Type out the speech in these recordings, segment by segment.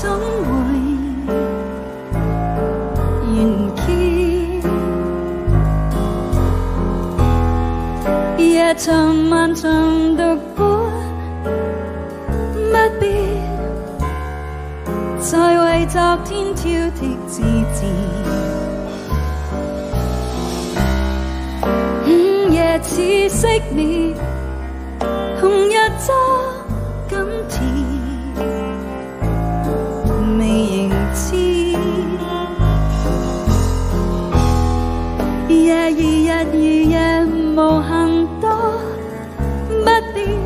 總會完結。夜長漫長讀本，不必再為昨天挑剔自己。夜似熄滅，紅日作感甜，未認知。夜如日如夜無限多，不必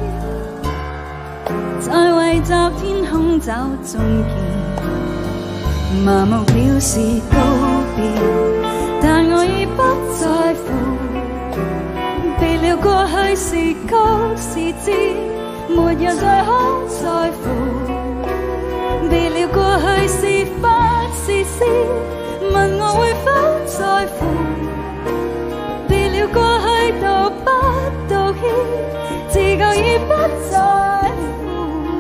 再為昨天空找終結。麻木表示告別，但我已不在乎。避了過去是曲是知，沒有再可在乎。避了過去是法是詩，問我會否在乎。避了過去道不道歉，自覺已不在乎。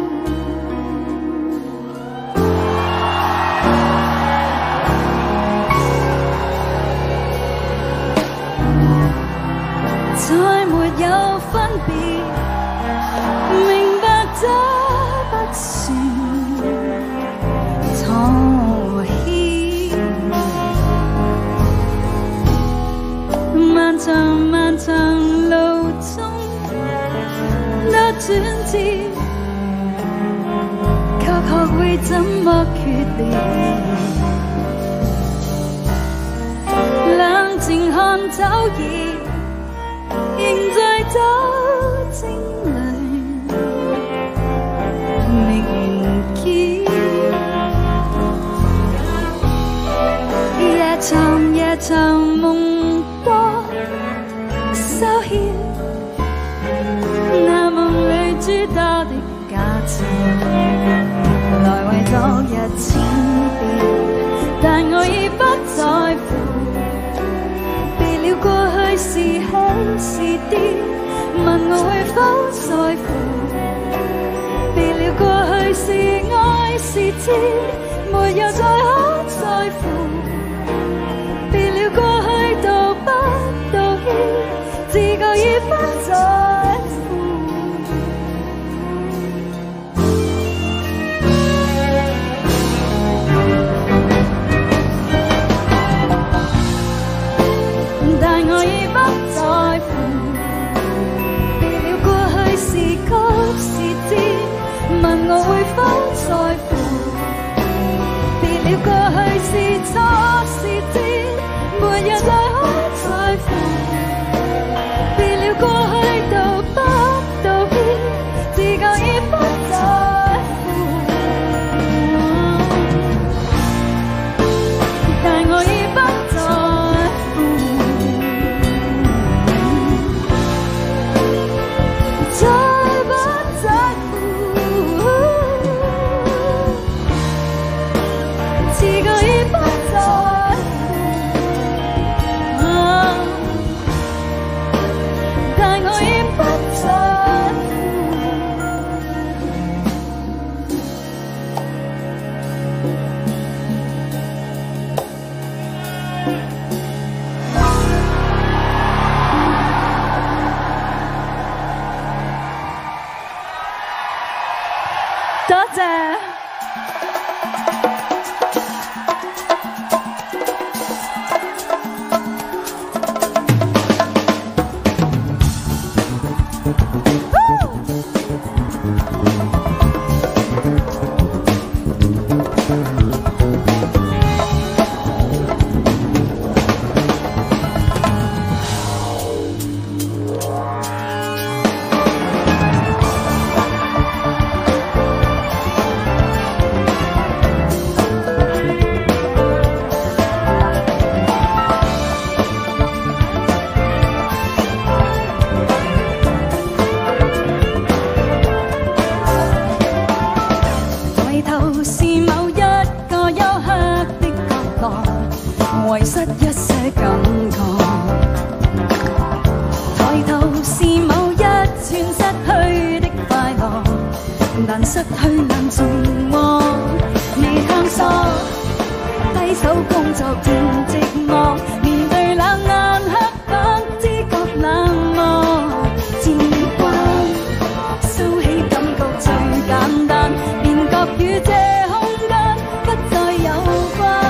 再沒有分別，明白這不算妥協。漫長漫長路中多轉折，卻學會怎麼決裂。冷靜看走熱，仍在酒精裏未完結。夜長夜長夢多羞怯，那夢裏諸多的假設，來為昨日淺別，但我已不在乎。避了過去是喜是跌，問我會否在乎。避了過去是愛是知，沒有再可在乎。避了過去道不道歉，自覺已不在乎。但我已不在乎。避了過去是曲是知，問我會否在乎。避了過去是錯是知，沒有再可在乎。避了過去道不道歉，自覺已不在乎。但我已不在乎。再不在乎，自覺已不在乎，但我已不在乎。多謝。遺失一些感覺，抬頭是某一串失去的快樂，但失去能重獲。 口工作變寂寞，面對冷眼刻板，知覺冷漠。漸慣收起感覺最簡單，便覺與這空間不再有關。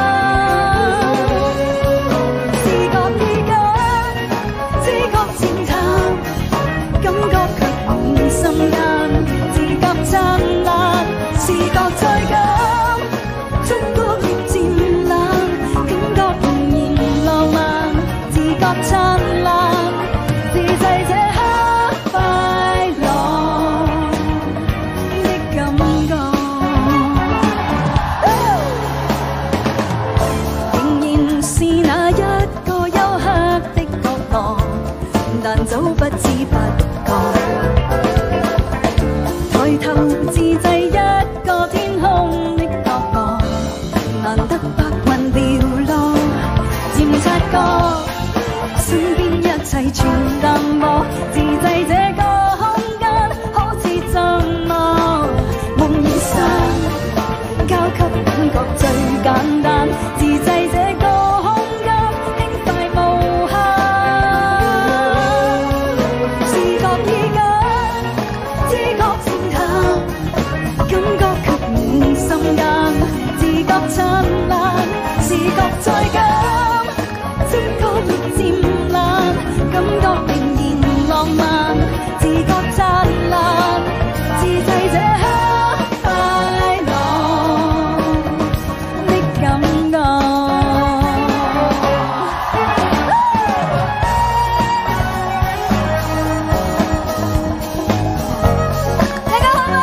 視覺已緊，知覺漸淡，感覺卻滿心間，自覺燦爛，視覺再緊。觸覺亦漸冷，感覺仍然浪漫，自覺燦爛，自製這刻快樂的感覺。仍然是那一個幽黑的角落，但早不知不覺。抬頭自製一個天空的角落，難得白雲寥落，漸察覺身邊一切全淡漠，自製這個空間好似寂寞，夢與生交給感覺最簡單，自製這個空間輕快無限。視覺已緊，知覺漸淡，感覺卻滿心間，自覺燦爛，視覺再緊，知覺亦漸冷，感覺仍然浪漫，自覺燦爛，自製這刻快樂的感覺。大家好嗎？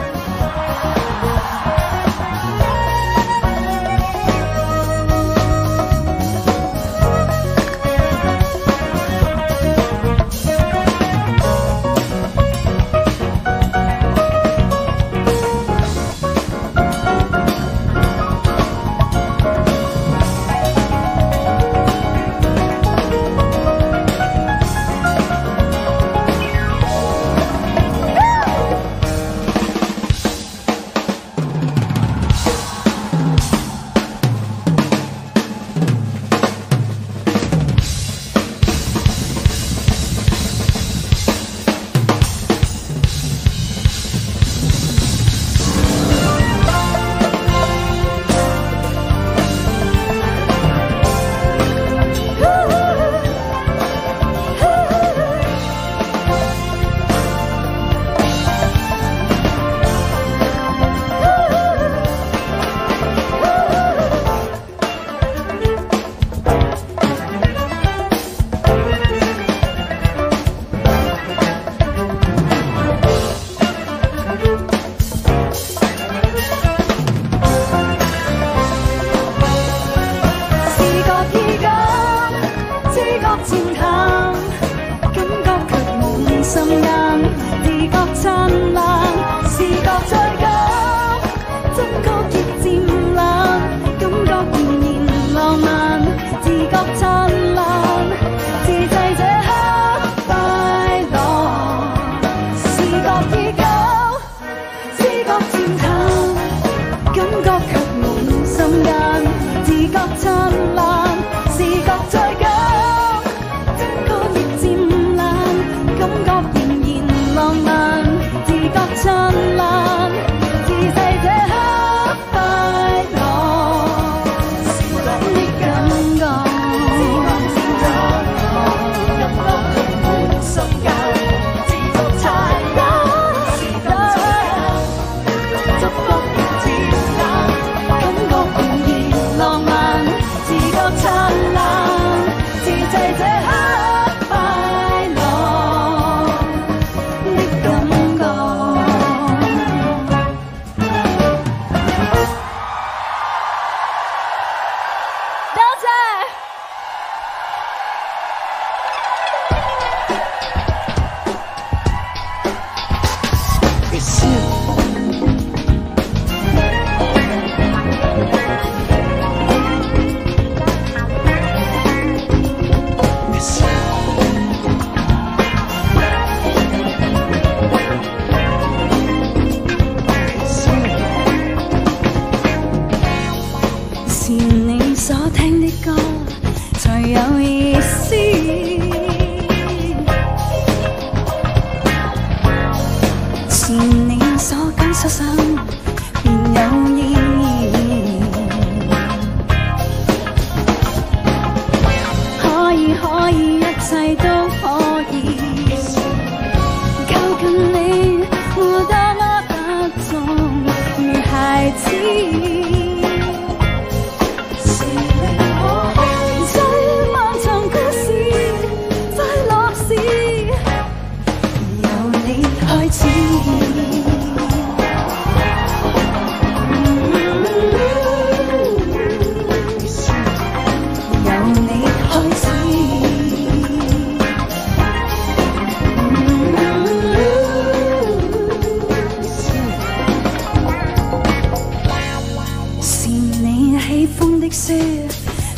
漸淡，感覺卻滿心間，自覺燦爛，視覺再緊，觸覺亦漸冷，感覺仍然浪漫，自覺燦爛，自製這刻快樂。視覺已久，知覺漸淡，感覺卻滿心間，自覺燦爛，視覺再緊。浪漫，自覺燦爛，自製這刻快樂的感覺。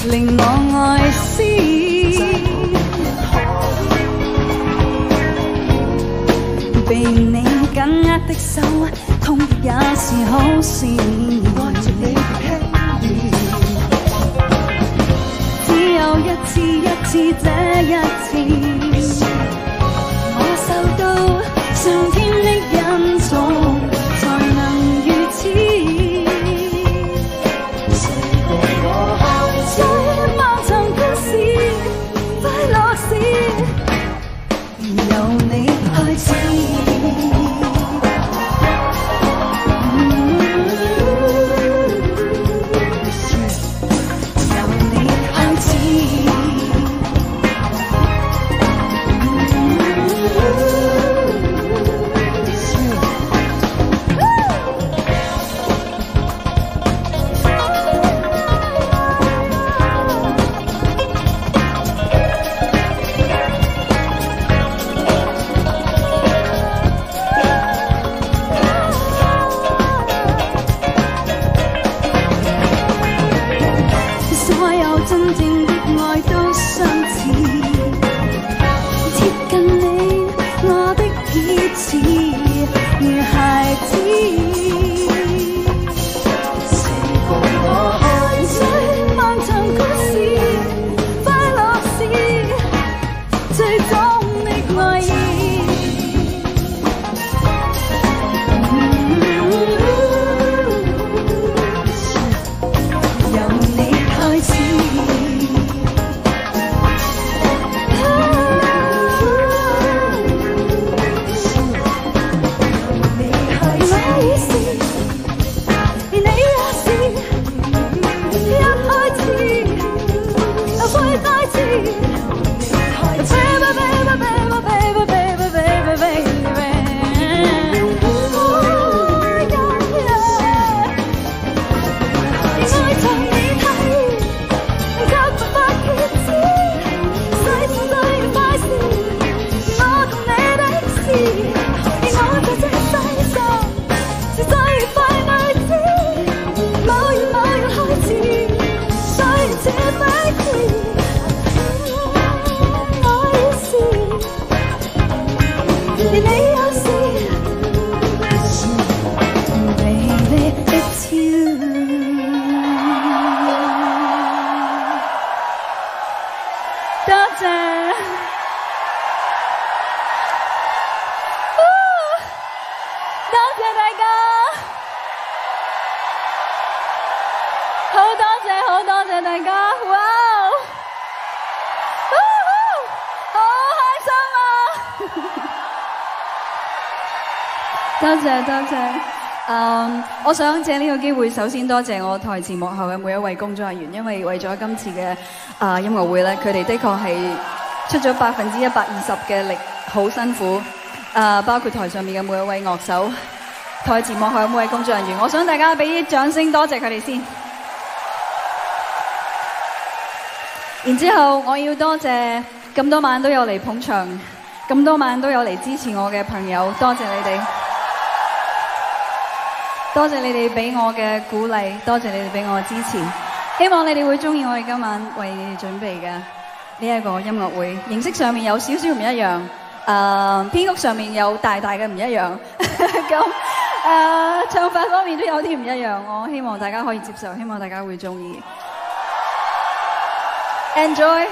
令我愛思。被你緊握的手，痛也是好事。只有一次一次這一次，我受到上天的恩寵，才能如此。最漫長故事，快樂是由你開始。多謝，我想借呢個機會，首先多謝我台前幕後嘅每一位工作人員，因為為咗今次嘅音樂會咧，佢哋的確係出咗120%嘅力，好辛苦。包括台上面嘅每一位樂手，台前幕後嘅每位工作人員，我想大家俾啲掌聲，多謝佢哋先。然之後，我要多謝咁多晚都有嚟捧場，咁多晚都有嚟支持我嘅朋友，多謝你哋。多謝你哋俾我嘅鼓勵，多謝你哋俾我嘅支持，希望你哋會中意我哋今晚為你哋準備嘅呢一個音樂會。形式上面有少少唔一樣，編曲上面有大嘅唔一樣，咁唱法方面都有啲唔一樣，我希望大家可以接受，希望大家會中意。Enjoy！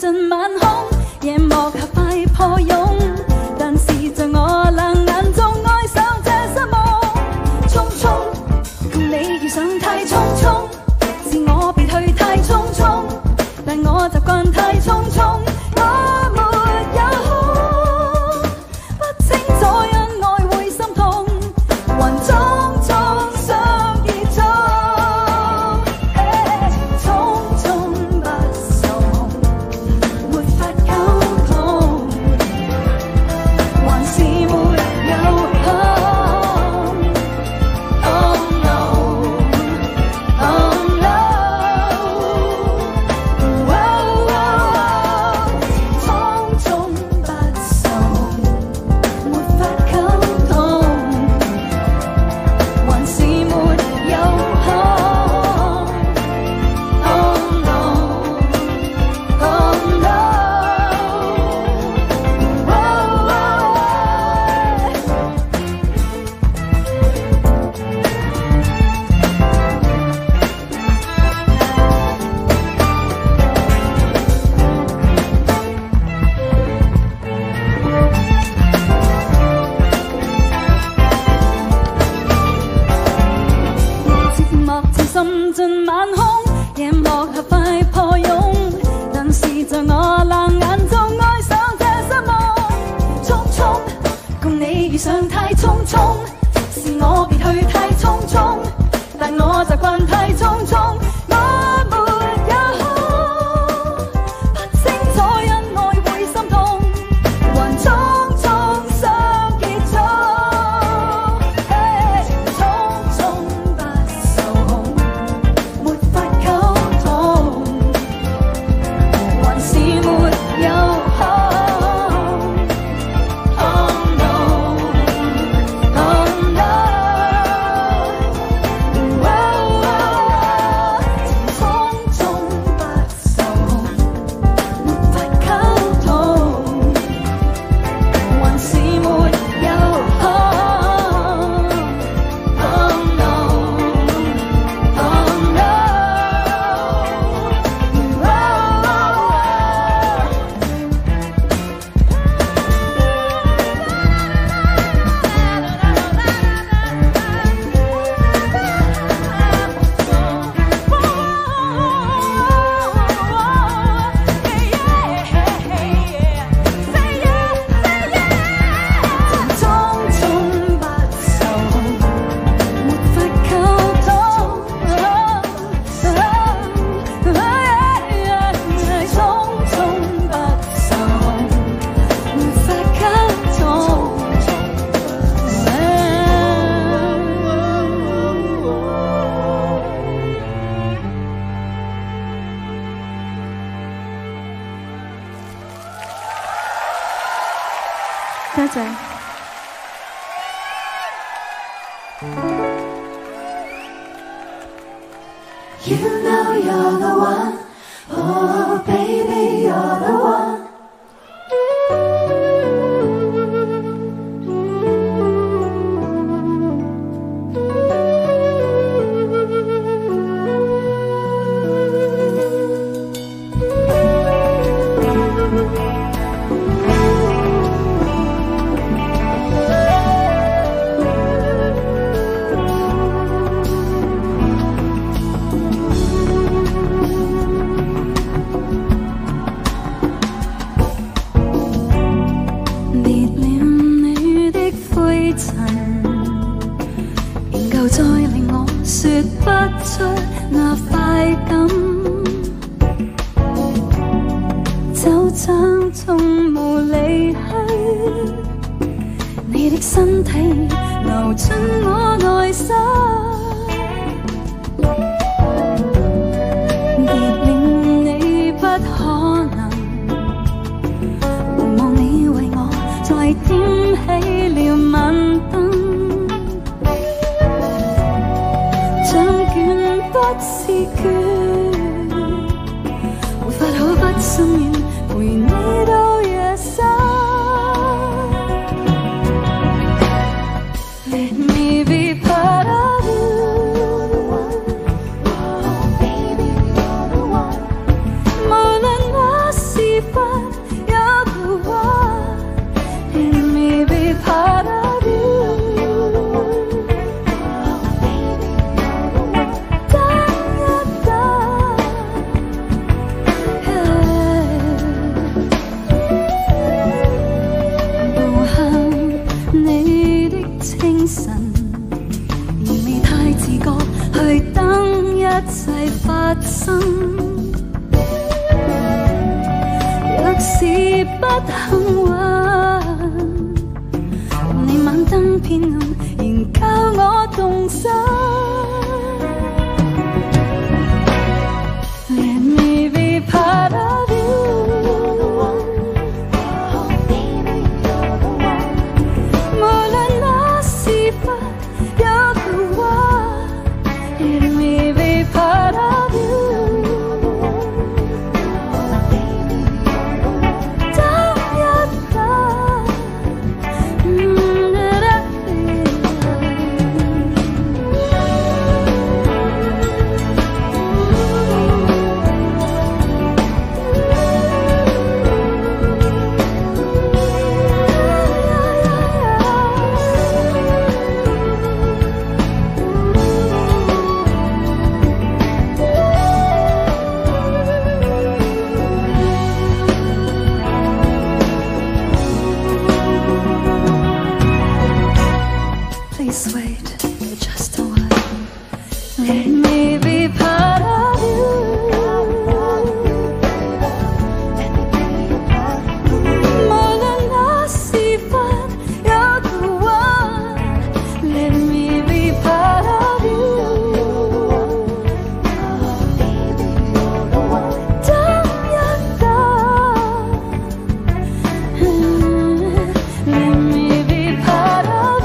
盡晚空，夜幕下快破湧，但是在我冷眼中愛上這失望。匆匆共你遇上太匆匆，是我別去太匆匆，但我習慣太匆匆。我沒有空，不清楚因愛會心痛，還匆匆想結束。匆匆不受控，沒法溝通，還是沒有空。Oh no, oh no,匆匆不受控，沒法溝通，還是沒有空。Oh no, oh no,寂寞漸滲進晚空，夜幕下快破湧，但是在我冷眼中愛上這失望。匆匆共你遇上太匆匆，是我別去太匆匆，但我習慣太匆匆。我沒有空，不清楚因愛會心痛，還匆匆想結束。匆匆不受控，沒法溝通，還是沒有空。Oh no, oh no,匆匆不受控，沒法溝通，還是沒有空。Oh no, oh no,多謝。You know you're the one, oh baby you're the one.再令我說不出那快感，就像從無離去，你的身體流進我內心，別令你不可能，回望你為我再點起了晚燈。不是倦，沒法可不心願陪你到夜深。Let me be part of you, oh baby you're the one。無論我是得很穩，你慢燈偏暗，仍教我動心。Let me be part of you。無論那時分，You're the one。Let me be part of you。Please wait just a while. Let me be part of you. 無論那時分，You're the one. Let me be part of you. 等一等，Let me be part of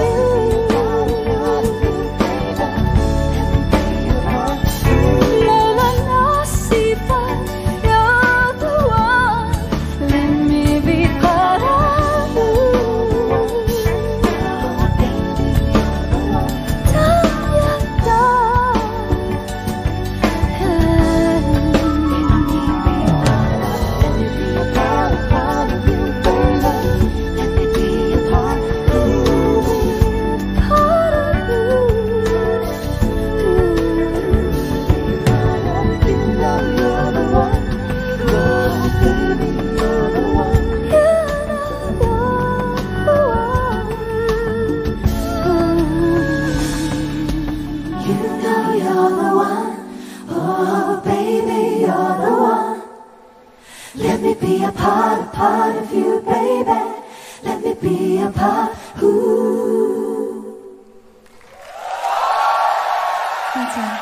you。Let me be a part of you, baby. Let me be a part. Ooh. 大家。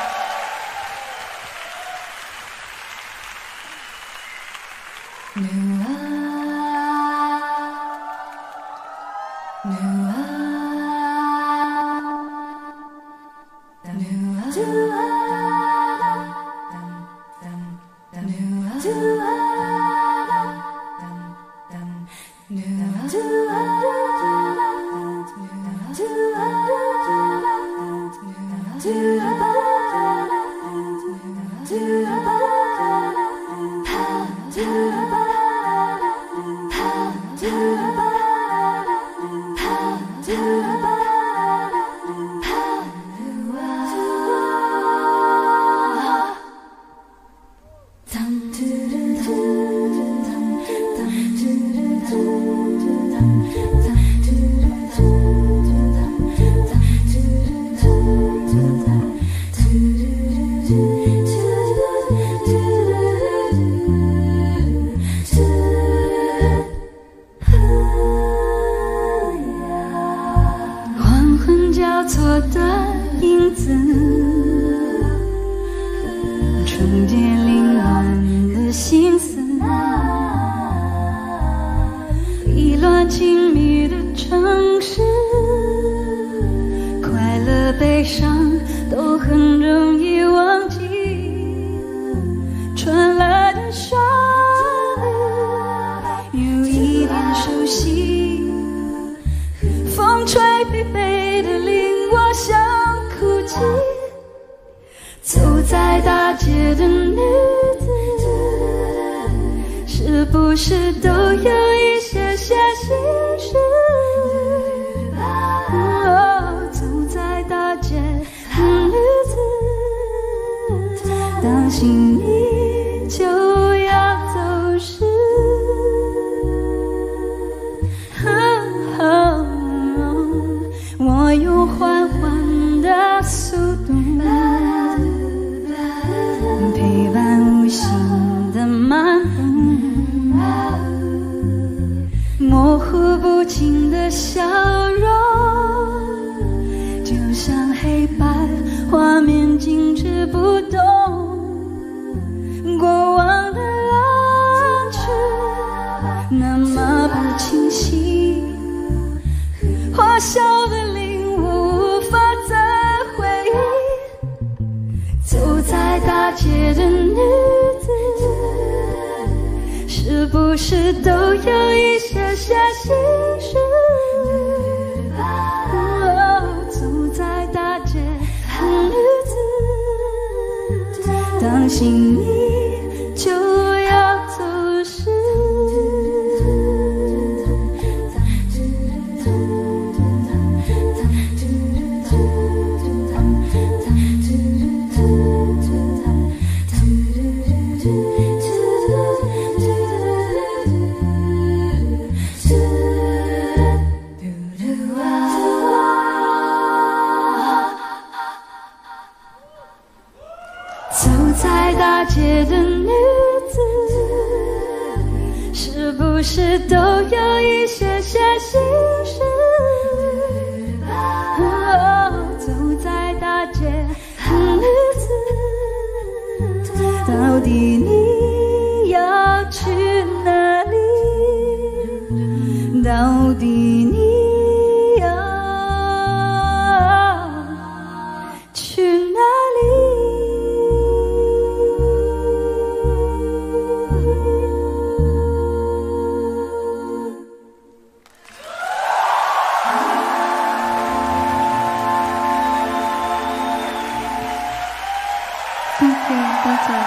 情的笑容，就像黑白画面静止不动。过往的浪曲那么不清晰，花笑的领悟无法再回忆。走在大街的女子，是不是都有一些些心事？走在大街的女子，当心你就要走时。走在大街的女子，是不是都有一些些心事？走在大街的女子，到底你要去哪里？到底你要去哪里？多謝。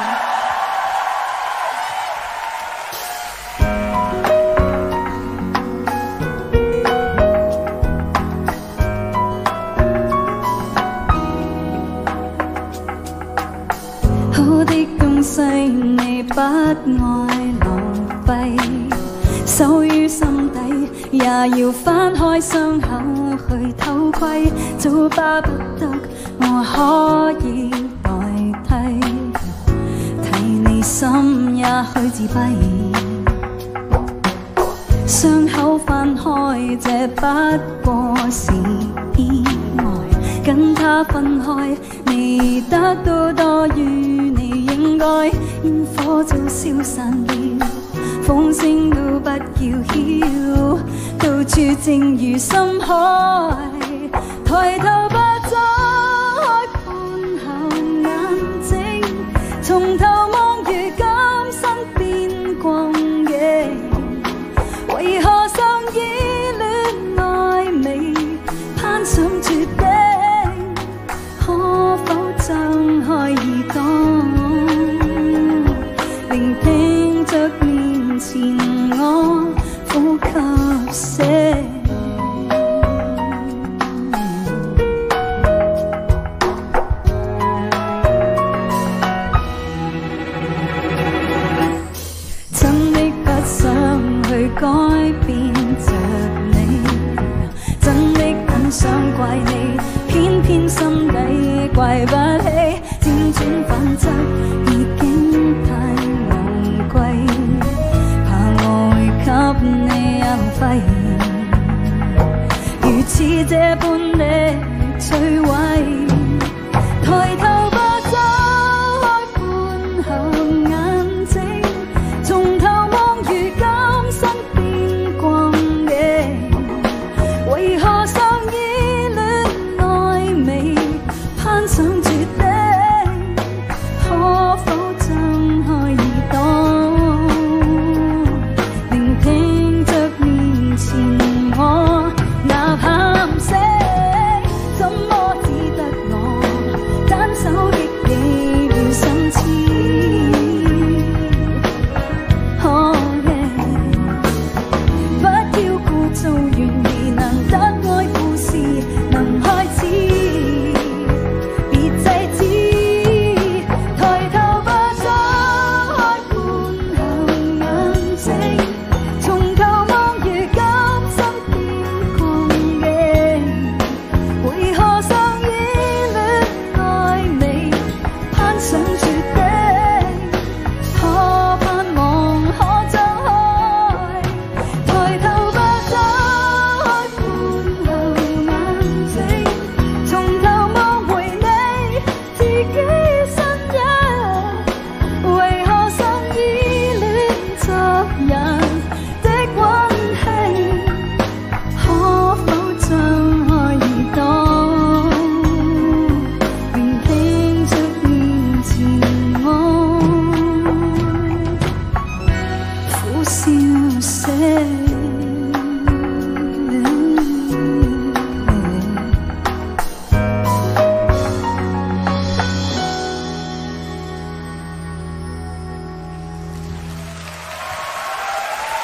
好的東西你不愛浪費，守於心底，也要翻開傷口去偷窺，早巴不得我可以心也許自閉，傷口翻開，這不過是意外。跟他分開，你得到多於你應該，煙火早消散了，風聲都不叫囂，到處正如深海，抬頭吧，睜開半後眼睛，從頭望。為何尚依戀愛美，攀上絕境，可否張開耳朵，聆聽着面前我呼吸聲？真的不想去改變着你，真的很想怪你，偏偏心底怪不起。輾轉反側已經太昂貴，怕我會給你浪費，如此這般的摧毀。抬頭吧，睜開半後眼睛，從頭望如今生變。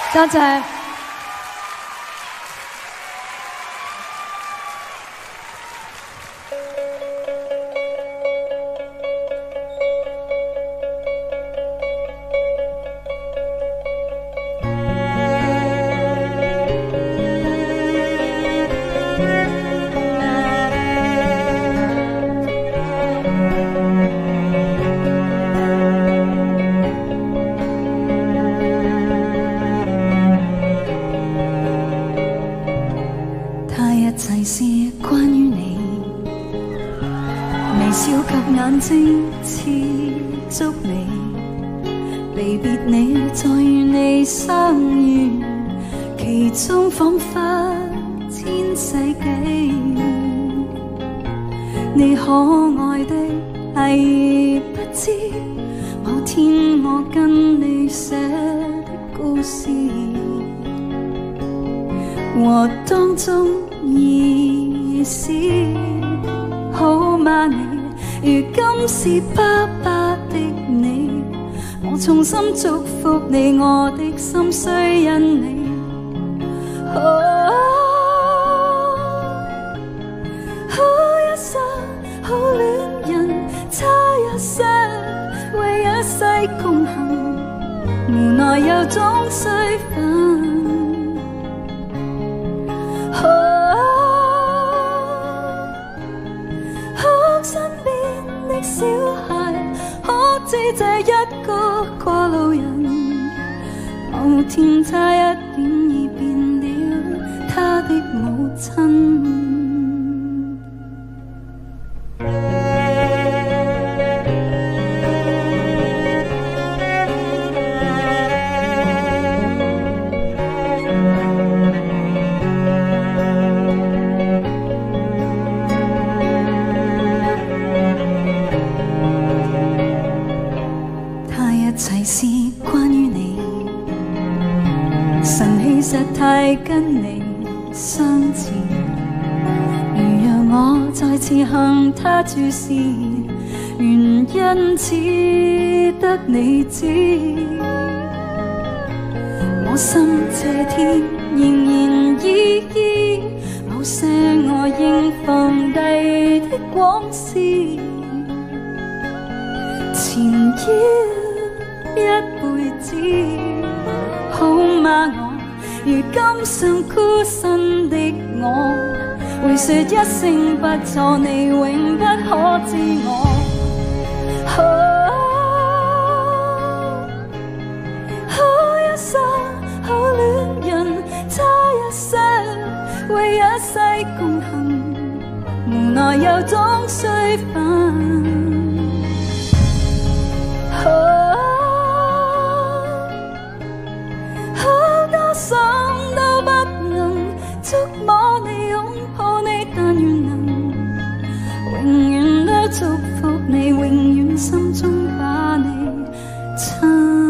多謝。祝福你，我的心雖因你。一生好戀人，差一些，為一世共行，無奈有種須分。身邊的小孩，可知這一個過路人，某天差一點已變了他的母親。太跟你相似，如讓我再次向他注視，原因只得你知。我心這天仍然依依，某些我應放低的往事，纏繞一輩子，好嗎我？如今尚孤身的我，會說一聲不錯，你永不可知我。一生好戀人，差一些，為一世共行，無奈有種須分。想都不能觸摸你，擁抱你，但願能永遠都祝福你，永遠心中把你親。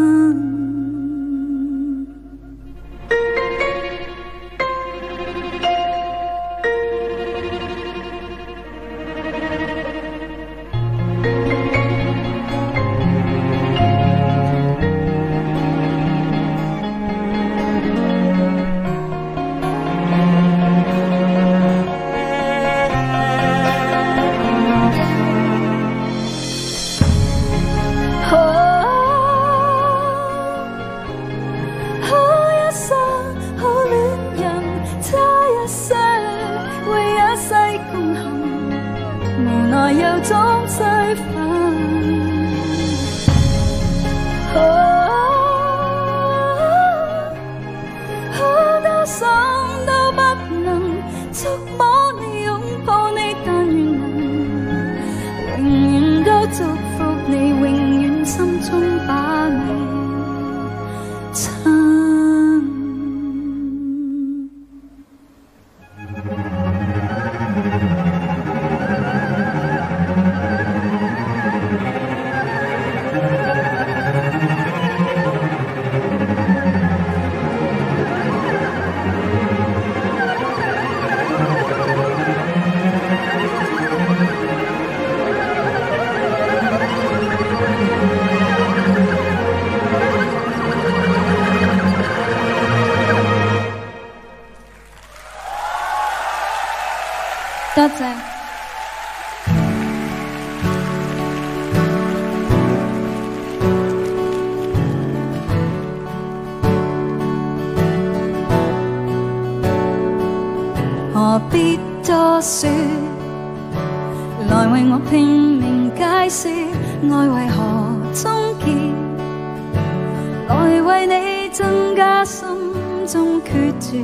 必多說？來為我拼命解釋愛為何終結，來為你增加心中決絕。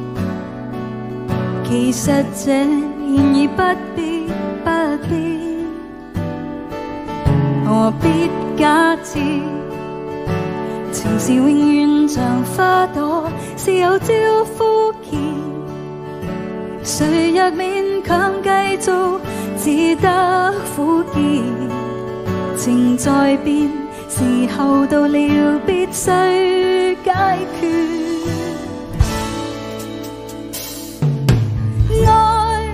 其實這然而不必，不必，何必假設情是永遠像花朵，是有朝枯竭。誰若勉強繼續，只得苦澀。情在變，時候到了，必須解決。愛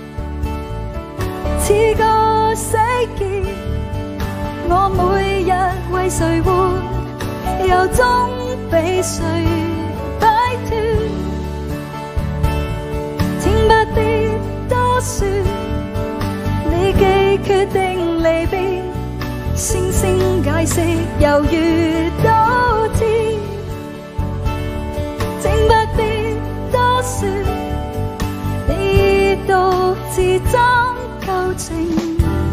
似個死結，我每日為誰活，又終被誰擺脫？請不必多說，你既決定離別，聲聲解釋猶如倒貼。請不必多說，你獨自爭舊情。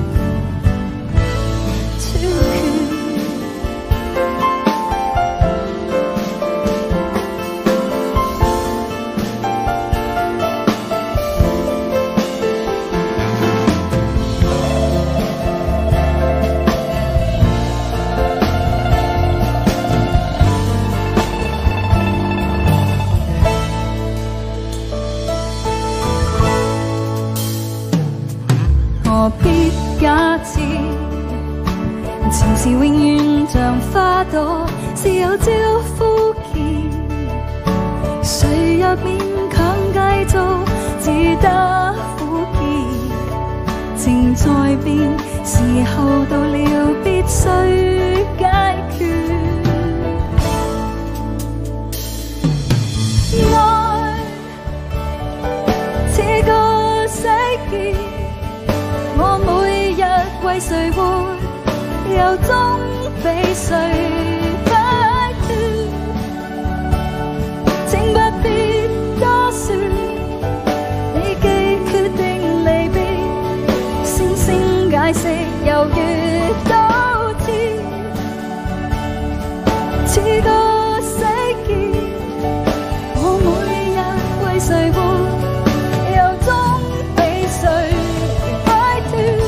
何必假設情是永遠像花朵，是有朝枯竭。誰若勉強繼續，只得苦澀。情在變，時候到了，必須解決。愛似個死結，我每日為誰活，又終被誰擺脫？請不必多說，你既決定離別，聲聲解釋猶如倒貼。似個死結，我每日為誰活，又終被誰擺脫？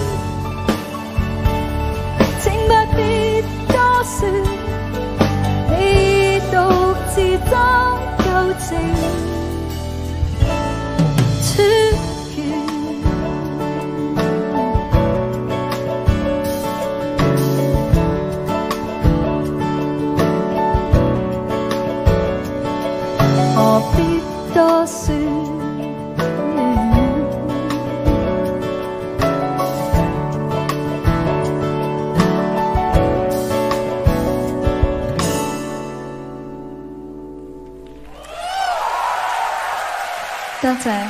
請不必多說，你獨自爭舊情出現。何必多說？多謝。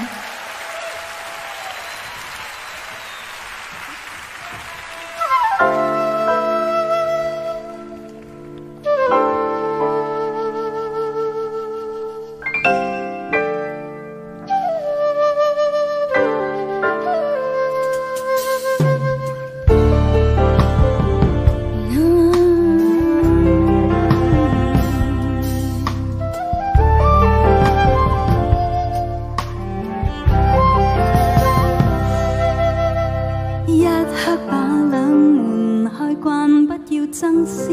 爭先，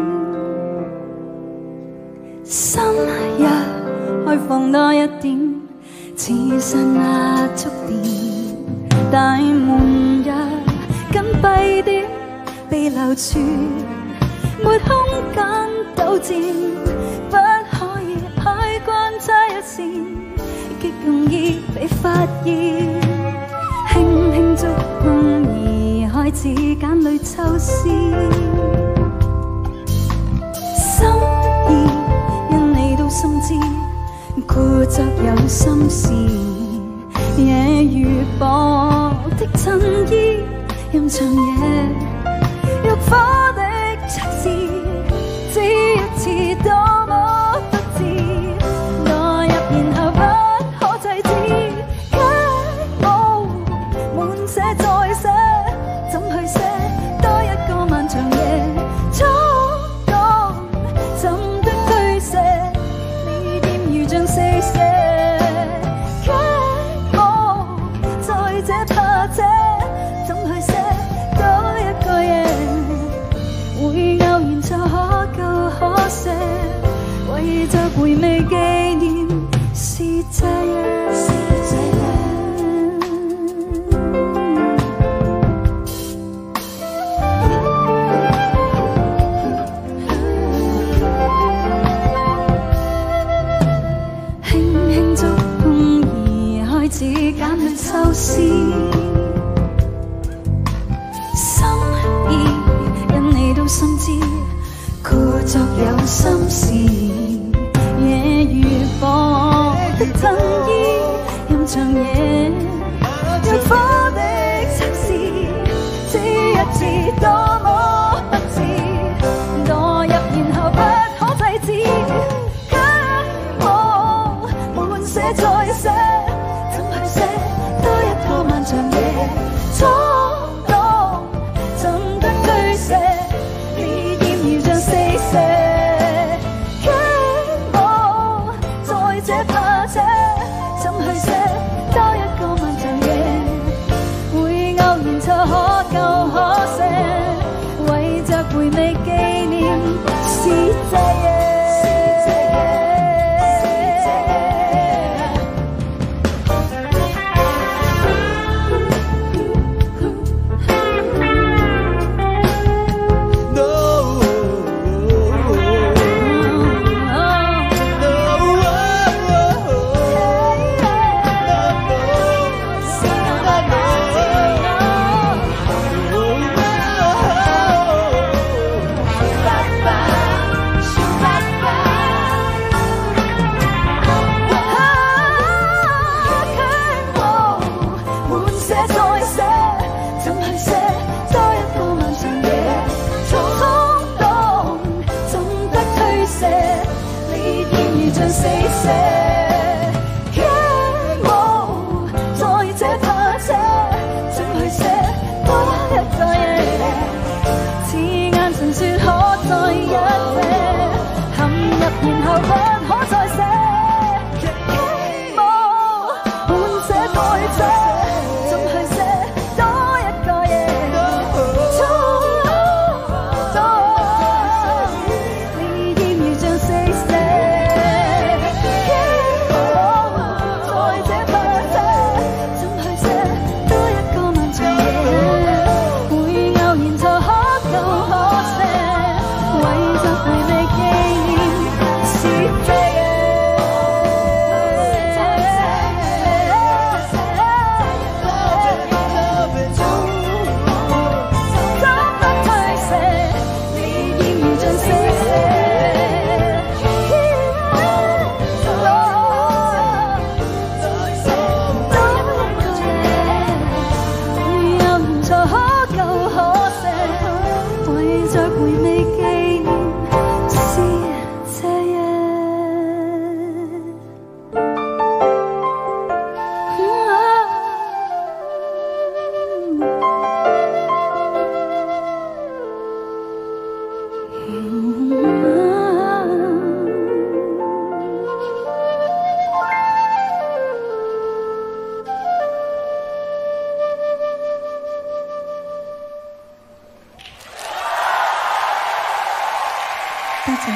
心若開放多一點，似剎那觸電，大門若緊閉點，被流傳，沒空間糾纏，不可以開關差一線，極容易被發現，輕輕觸碰而開始眼淚抽絲。心知固執有心事，夜如薄的襯衣，任長夜欲火的測試，只一次多麼不智，墮入然後不可制止。 事，心意因你都深知，故作有心事，夜如火的襯衣，任長夜若火的測試，這一次多麼不智，墮入然後不可制止，給我滿寫再寫，怎去寫多一個漫長夜，衝動怎得推卸，烈焰如像四射，給我在這怕這，怎去寫多一個漫長夜，會偶然就可夠可惜，為着回味紀念是這夜。四射，劇舞在這怕這，怎去寫多一個夜？似眼神說可再一些，陷入然後不可再寫。劇舞滿寫代寫，怎去寫多一個夜？烈焰如像四射。多謝。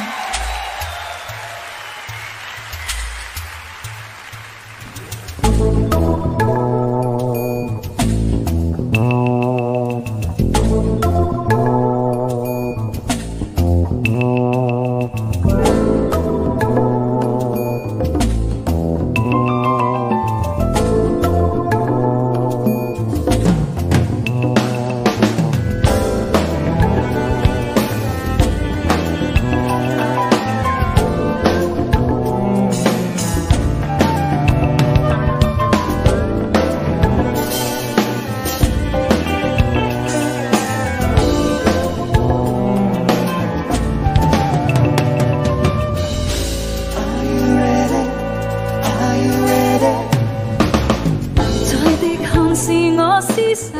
是我思想，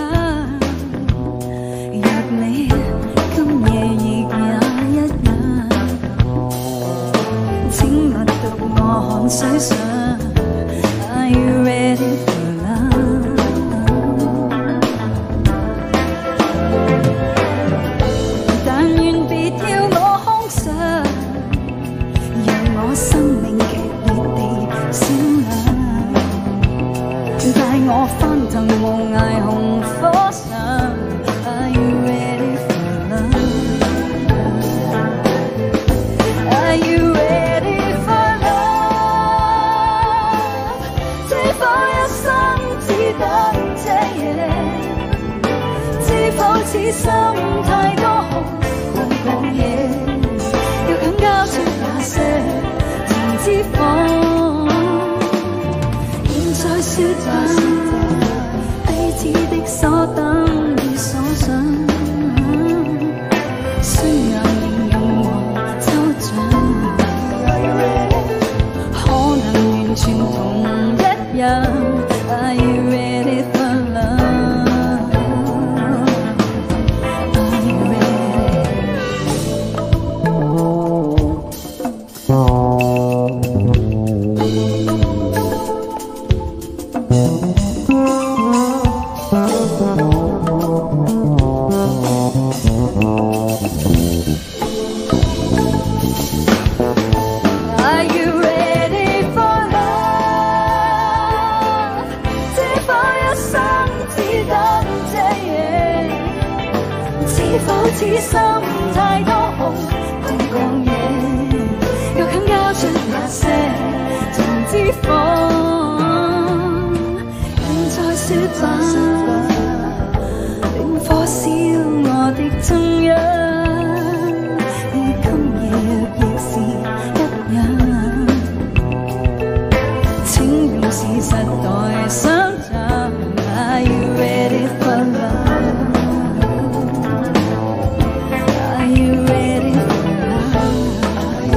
若你今夜亦也一樣，請勿讀我看水上。Are you ready for love？ 但願別要我空想，讓我生命劇烈地閃亮。帶我翻騰無涯紅火上 Are you ready for love? Are you ready for love? 似心太多紅紅嘢，要強交出那些甜脂肪。現在說吧，彼此的所等與所想，需要形容和抽獎，可能完全同一樣。Are you ready for love? Are you ready? Are you ready for love? 知否一生只等這夜？是否此心太多紅紅嘢？要強交出那些甜脂肪。現在說吧，並火燒我的中央，你今夜亦是一樣。請用事實代想像。Are you ready for love? Are you ready for love?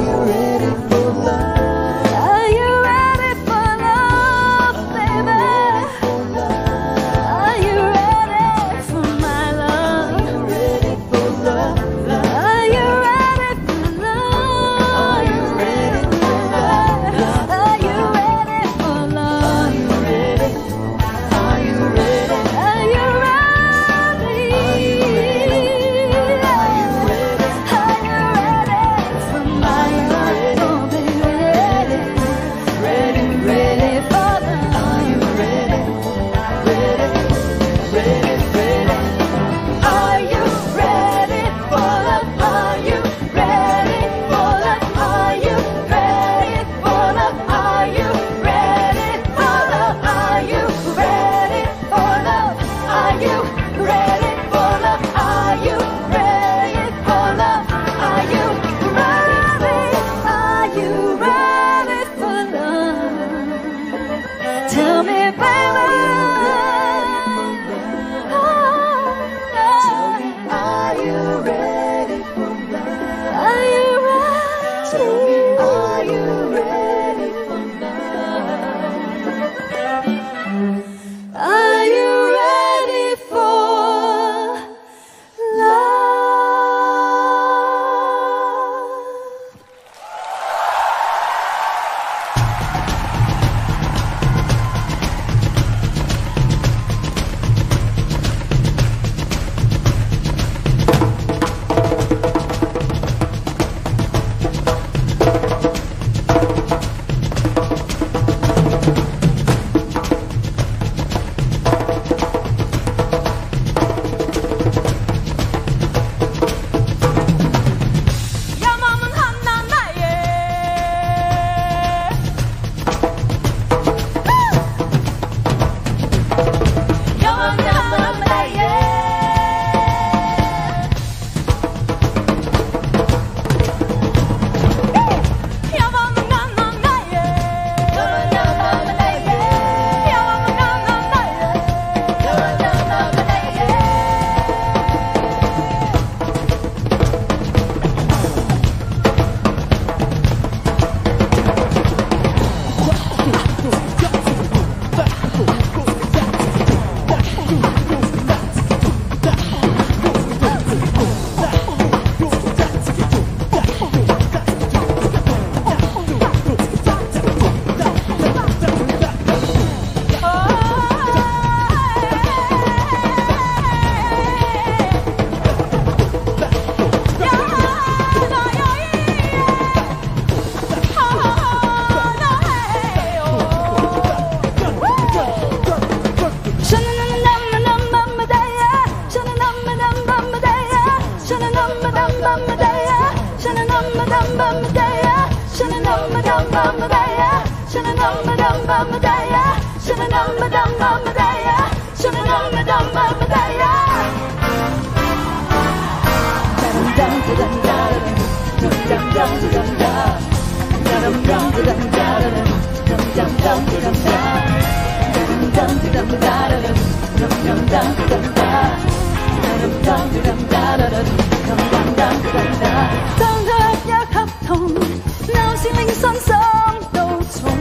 Are you ready for love? Are you ready for love, baby? Are you ready for my love? Are you ready for love? Are you ready for love? Are you ready for love? Are you ready? Are you ready? Are you ready for my love? Oh, baby, ready for love? Are you ready? Are you ready for love? Are you ready for love? Are you ready for love? Are you ready for love? Are you ready for love? Are you ready for love? Are you ready for love? Are you ready? Are you ready for love? Tell me, baby. Are you ready for love? Are you ready? Are you ready for love? Are you ready for love? 當他一合同，鬧市令身心都重。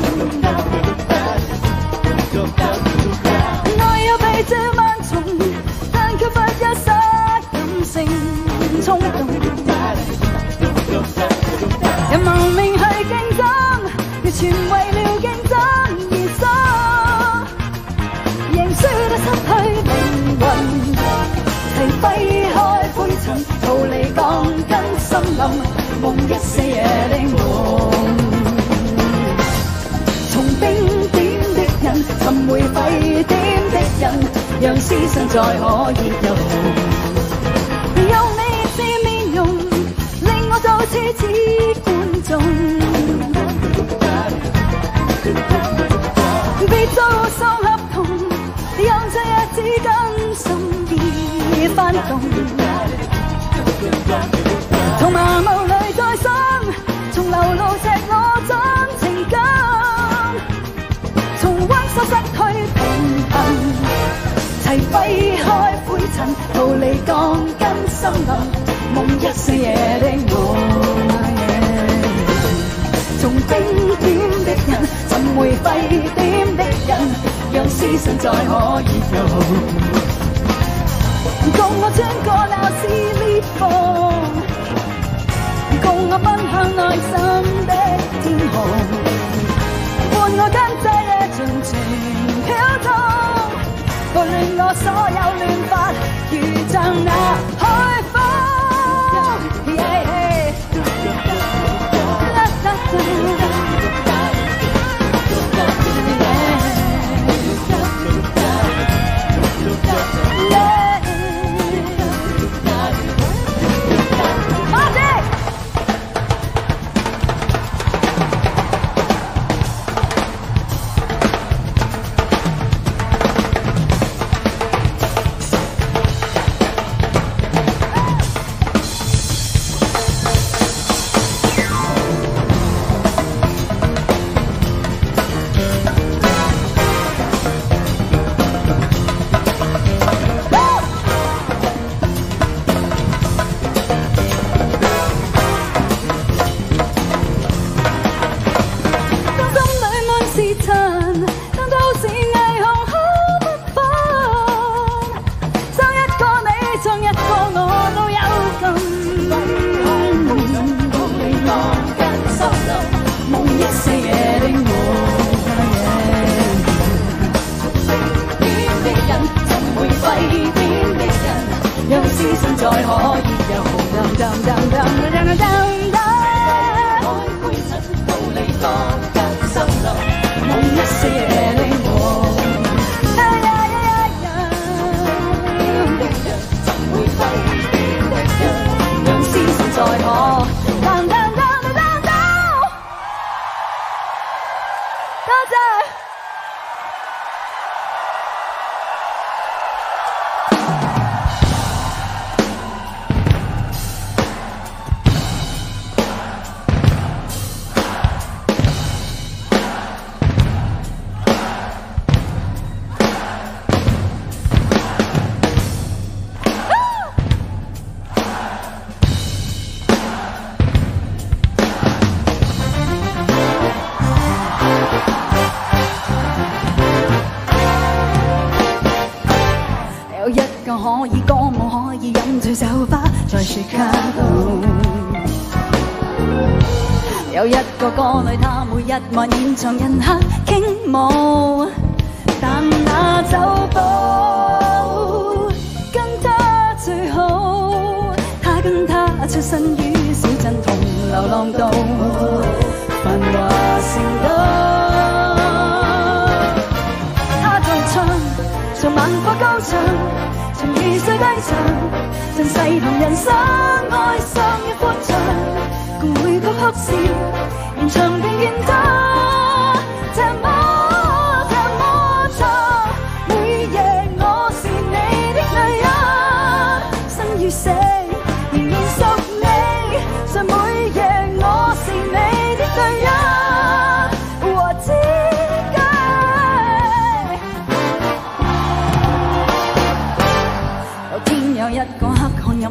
愛有被這萬重，但卻不一失感性衝動。人亡命去競爭，要全為了競爭而生，認輸得失去靈魂。齊揮開灰塵，逃離鋼筋森林，夢一些夜的夢。從冰點的人尋回沸點的人，讓思想再可以遊動。有你是面容，令我就似觀眾。別遭受合同，讓這日子跟心意翻動。從麻木裏再生，從流露赤裸真情感，從溫室失去平衡，齊揮開灰塵，逃離鋼筋森林，夢一些夜的夢。從冰點的人尋回沸點的人，讓思想再可以遊。共我穿過鬧市裂縫，共我奔向內心的天空，伴我跟這夜盡情飄動，撥亂我所有亂髮，如像那海風。可以歌舞，可以飲醉酒吧，在雪茄度。有一個歌女，她每一晚演唱人客傾舞，但那酒保跟她最好，她跟她出身於小鎮同流浪到繁華城島。她在唱，從猛火高唱。從雨水低唱，盡世同人生愛上嘅歡暢，共回曲哭笑，連場並見他這麼長，每夜我是你的女人，生與死仍然屬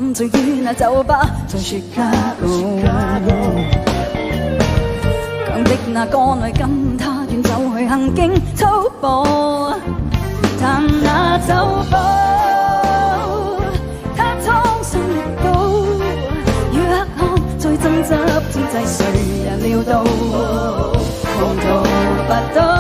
看聚於那酒吧，在雪茄強的那歌女跟他遠走去行徑粗暴，但那酒保他蒼生力高，與黑暗在爭執之際，誰人料到窮途不到。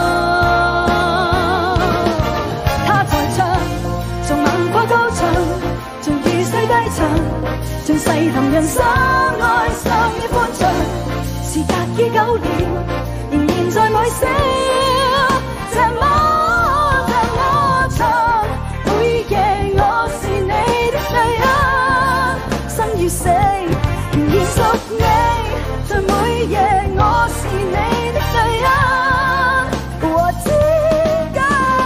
他在唱，從猛過高牆，從雨水低唱，像細談人生愛上的歡暢。時隔已久了，仍然在每笑，這麼長。每夜我是你的對眼，生與死仍然屬你，在每夜我是你的對眼，我知解。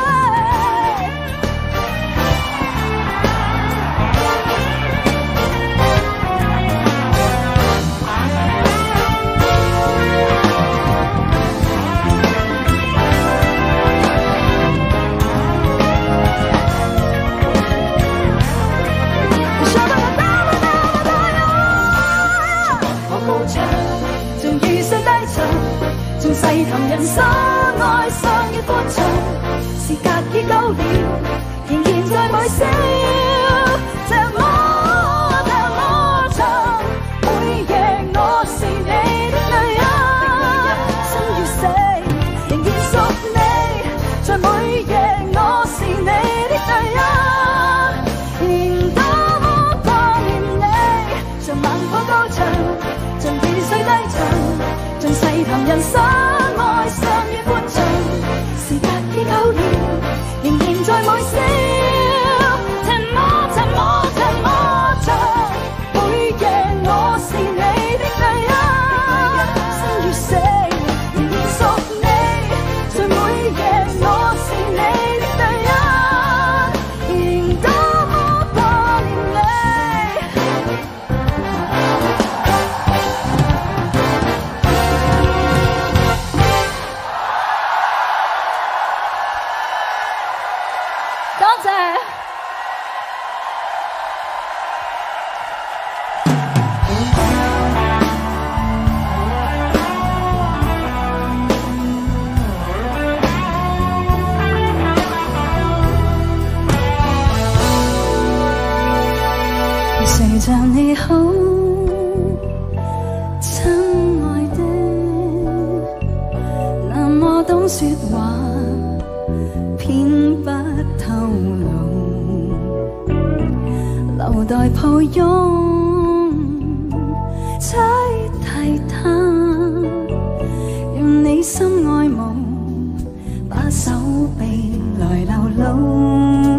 仲細談人生愛上嘅歡暢，時隔已久了，仍然在每笑，這麼長。每夜我是你的對眼，生與死仍然屬你，在每夜我是你的對眼，仍多麼掛念你，像猛火高牆，像雨水低唱，像細談人生愛上嘅歡暢，時隔已久了，仍然在每笑，這麼長。每夜我是你的對眼，生與死仍然屬你，在每夜我是你的對眼，仍多麼掛念你。多謝。誰像你好，親愛的，那麼懂說話，偏不透露，留待抱擁，再替他，讓你心愛慕，把手臂來流露。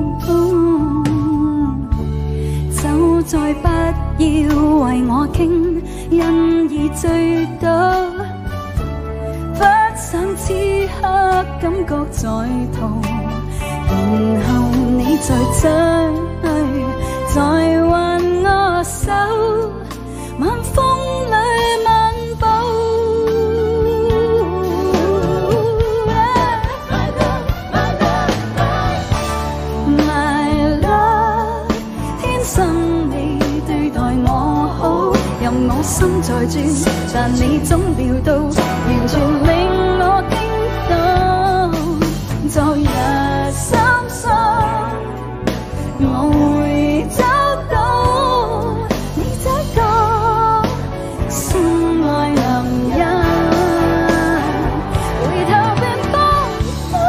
就再不要為我傾，因已醉倒，不想此刻感覺在逃，然後你再追，再挽我手，晚風裏漫步。My love， 天生你對待我好，任我心在轉，但你總料到，完全令我驚到。昨日深信我會找到你這個心愛男人，回頭便不會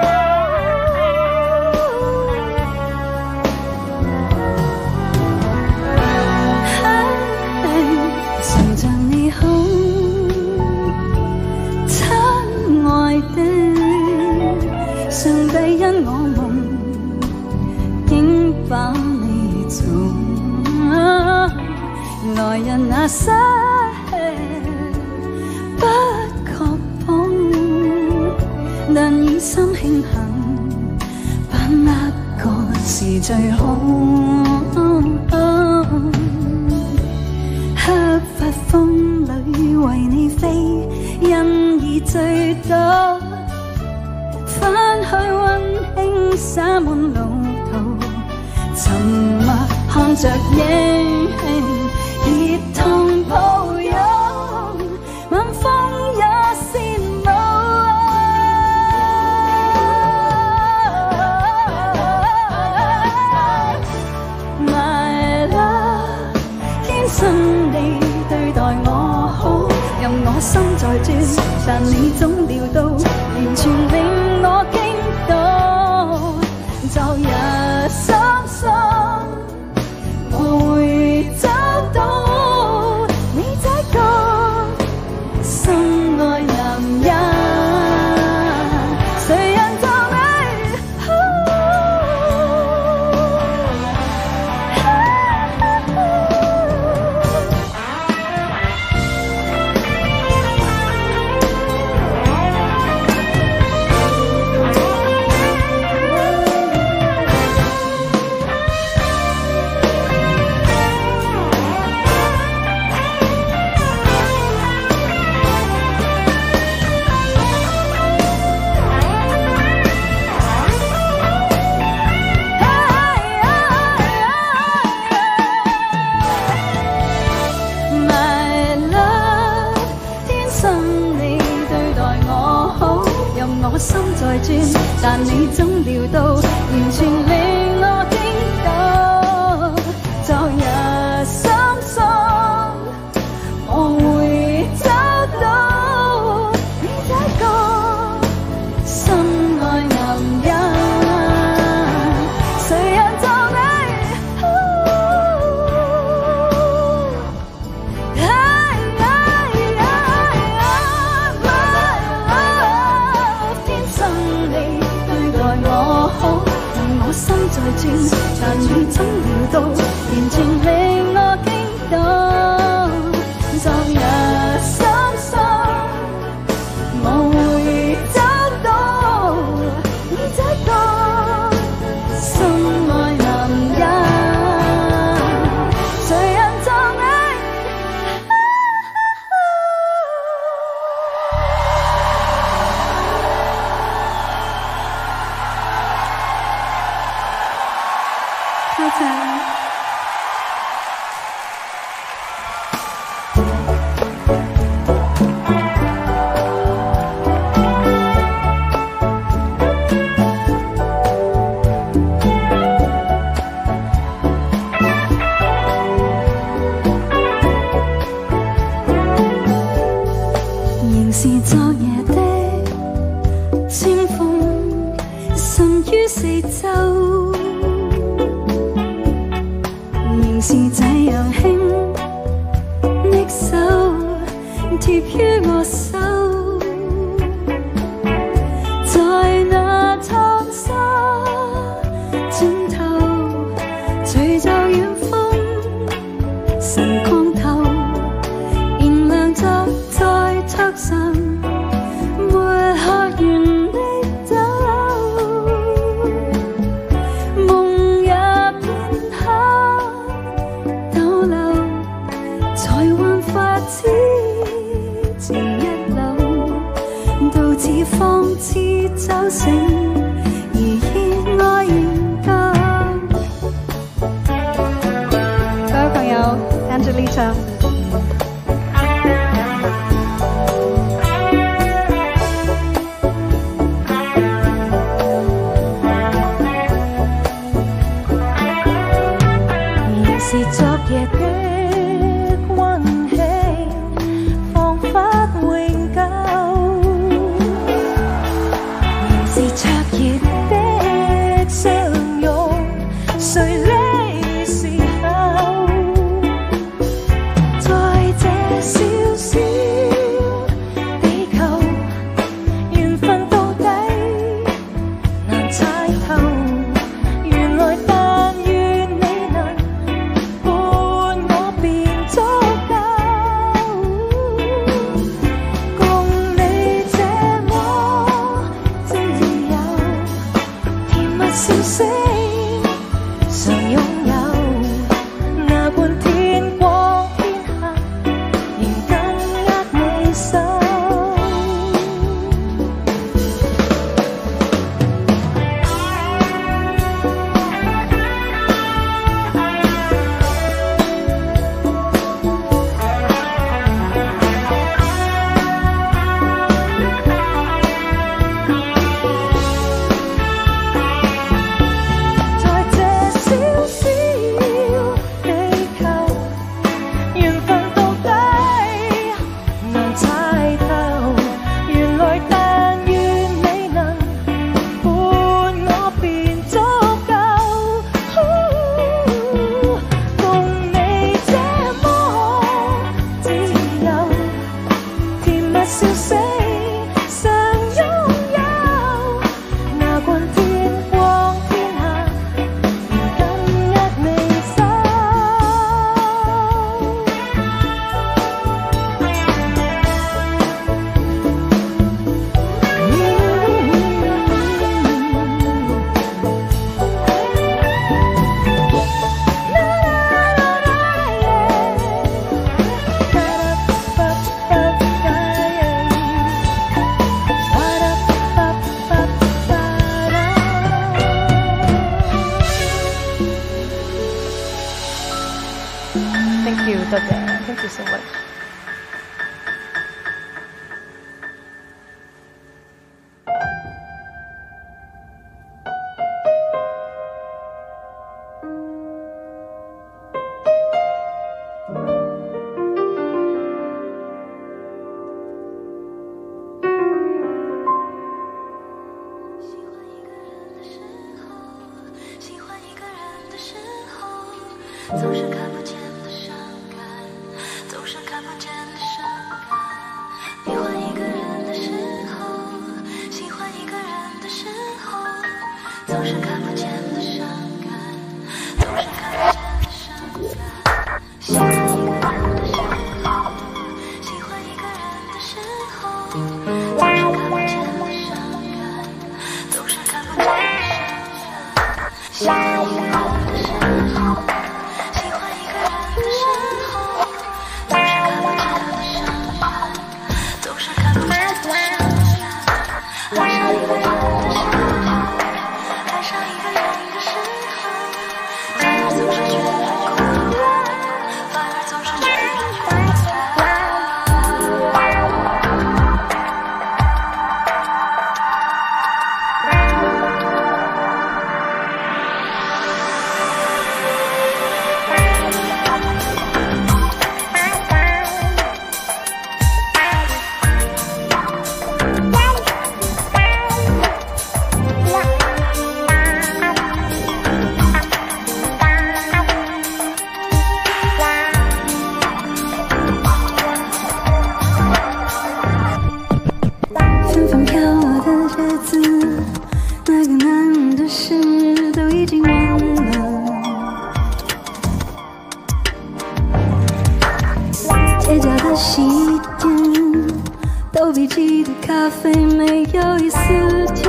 常像你好，親愛的，上帝因我夢竟把你做來人那些不確保，但以心慶幸把握個是最好。黑髮風裏為你飛，因已醉倒，翻去溫馨灑滿路途，沉默看着影，熱痛抱擁，晚風也羨慕。My love， 天生你對待我好，任我心在轉，但你總料到，完全令我驚到。昨日深深，我會找到你這個心愛男人。誰人就我心在轉，但你總料到，完全令我驚到。昨日深深，我會找到你這個心愛男人。誰人就心在轉，但你總料到，完全令我驚到。昨日深深，我會找到你這個心愛男人。誰人就多謝。仍是昨夜的清風，滲於四周。仍是這樣輕的手貼於我手，在那蒼沙盡頭，隨就遠風晨光透，燃亮着在桌上沒喝完的酒。前一縷，到此方知酒醒，而意愛仍舊。各位朋友 ，Angelita。仍是昨夜的溫馨。灼熱的相擁，誰理時候？ 怕是谁想拥有那關天荒天下，今日未收。Thank you， 多謝 ，Thank you so much。 喜欢一个人的时候，总是看不见的伤感，总是看不见的伤感。喜欢一个人的时候，喜欢一个人的时候，总是看不见的伤感，总是看不见的伤感。喜欢一个人的时候，喜欢一个人的时候，总是看不见的伤感，总是看不见的伤感。喜欢一个人的时候，喜欢一个人的时候，总是看不见的伤感，总是看不见的伤感。爱上一个人的时候，爱上一个人的时候，反而总是觉得孤单，反而总是觉得孤单。 纷纷飘落的日子，那个难的事都已经忘了。街角的洗衣店，豆比记的咖啡没有一丝甜。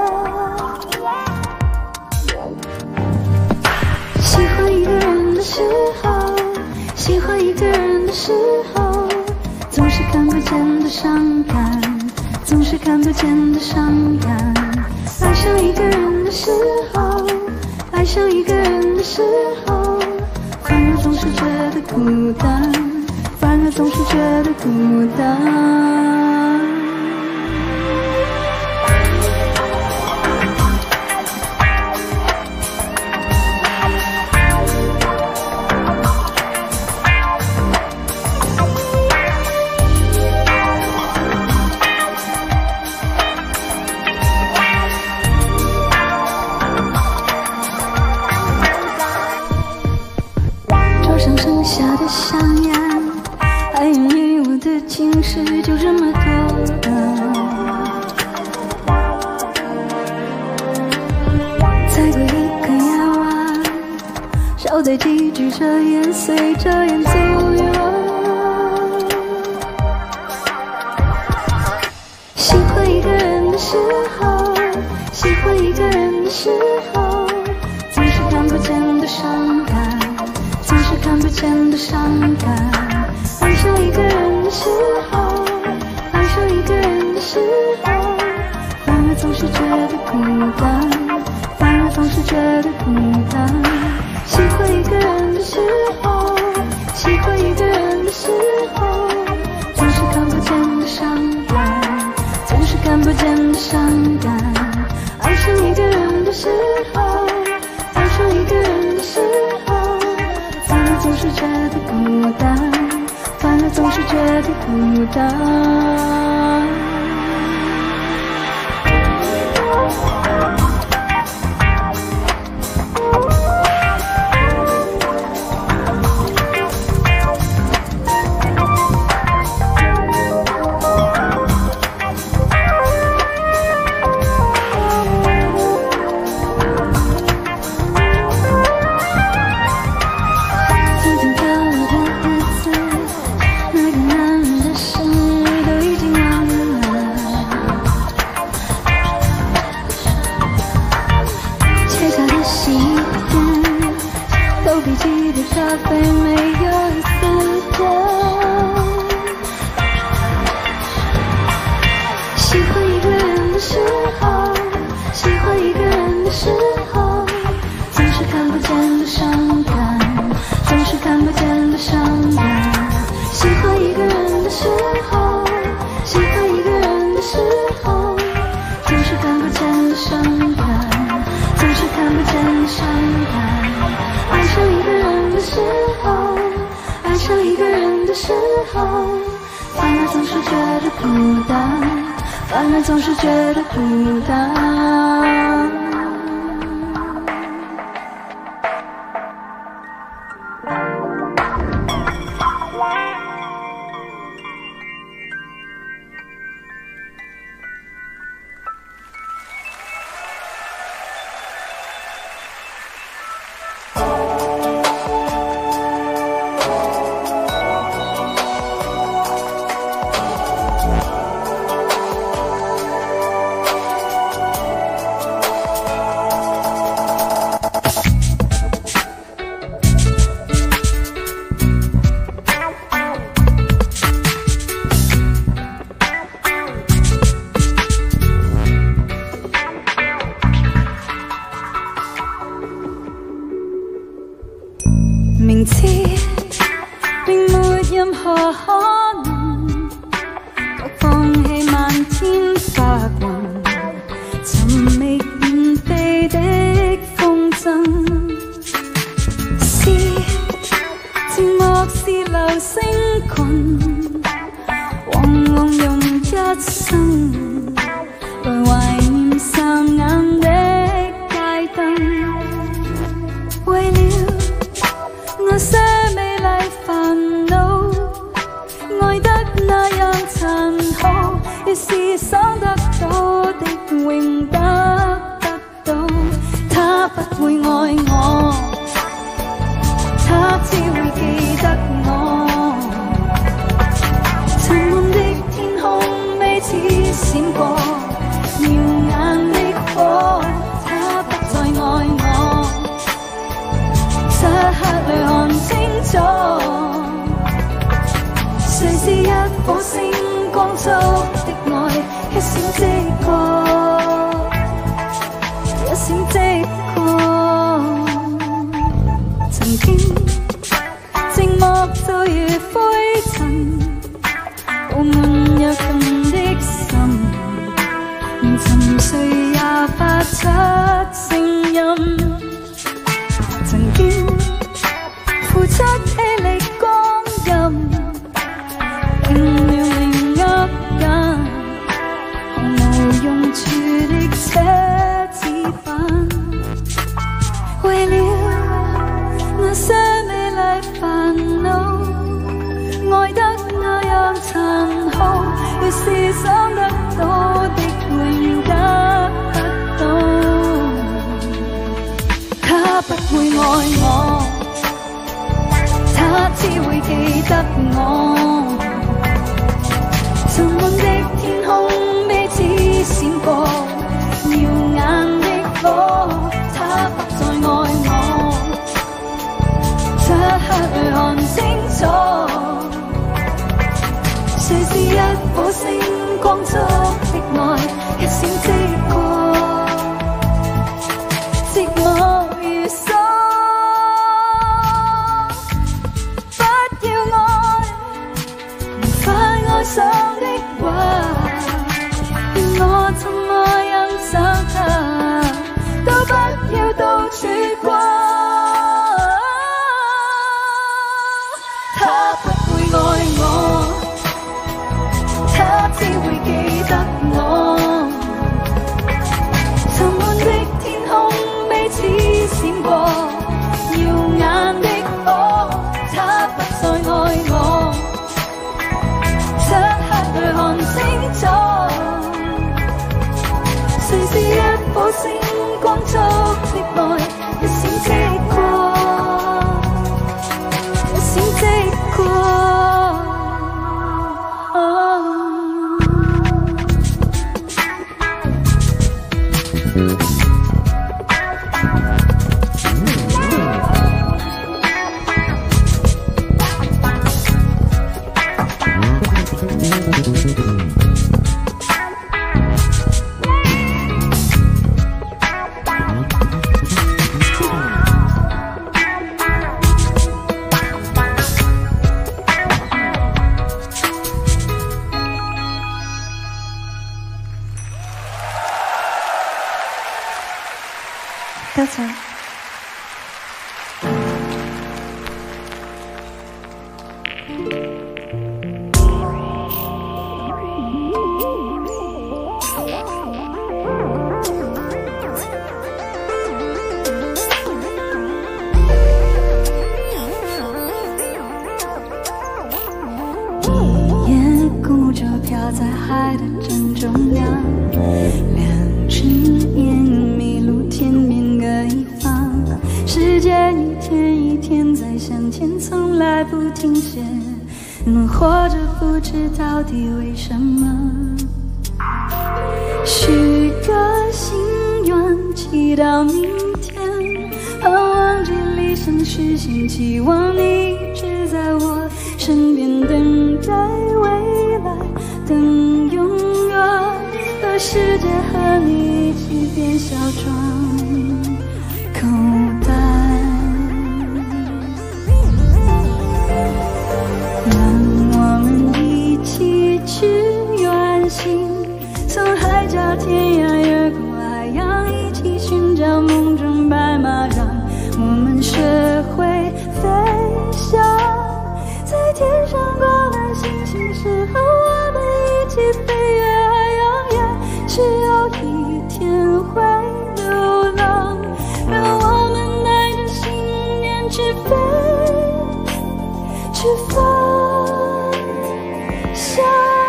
喜欢一个人的时候，喜欢一个人的时候，总是看不见的伤感，总是看不见的伤感。爱上一个人的时候，爱上一个人的时候，反而总是觉得孤单，反而总是觉得孤单。桌上剩下的香烟，还有你我的情诗，就这么多了。再过一个夜晚，稍带几句这烟随着烟走远。喜欢一个人的时候，喜欢一个人的时候，总是看不见的伤感，总是看不见的伤感。爱上一个人的时候，爱上一个人的时候，反而总是觉得孤单，反而总是觉得孤单。喜欢一个人的时候，喜欢一个人的时候，总是看不见的伤感，总是看不见的伤感。爱上一个人的时候，爱上一个人的时候，反而总是觉得孤单，反而总是觉得孤单。 时候，喜欢一个人的时候，总是看不见的伤感，总是看不见的伤感。喜欢一个人的时候，喜欢一个人的时候，总是看不见的伤感，总是看不见的伤感。爱上一个人的时候，爱上一个人的时候，反而总是觉得孤单，反而总是觉得孤单。 明知並沒任何可能，卻放棄漫天白雲，尋覓原地的風箏。是寂寞是流星群，惶惶用一生來懷念霎眼的街燈，為了那些美麗煩惱，愛得那樣殘酷，越是想得到的永得不到。他不會愛我，他只會記得我。沉悶的天空彼此閃過耀眼的火，他不再愛我。漆黑裏看清楚，誰是一顆星光速的愛，一閃即過，一閃即過。曾經寂寞就如灰塵，布滿若近的心，連沉睡也發出聲音。曾經付出氣力光陰，拼了命握緊，毫無用處的奢侈品，為了那些美麗煩惱，愛得那樣殘酷，越是想得到的永得不到。他不會愛我，他只會記得我。沉悶的天空彼此閃過耀眼的火，他不再愛我。漆黑裏看清楚，誰是一顆星光速的愛，一閃即過。寂寞如梭，不要愛，無法愛上的話，願我怎麼欣賞他，都不要到處掛。他不會愛我，他只會記得我。沉悶的天空彼此閃過耀眼的火，他不再愛我。漆黑裏看清楚，誰是一顆星光速的愛，一閃即過，一閃即過。 多謝。 飘在海的正中央，两只眼迷路天边各一方，时间一天一天在向前，从来不停歇。活着不知到底为什么，许个心愿，祈祷明天，盼望着理想实现，期望你一直在我身边，等待未来，等永远，和世界和你一起变小装口袋，让我们一起去远行，从海角天涯越过海洋，一起寻找梦中白马，让我们学会飞翔，在天上挂满星星时候，我们一起飞越海洋，也只有一天会流浪，让我们带着信念去飞，去飞翔。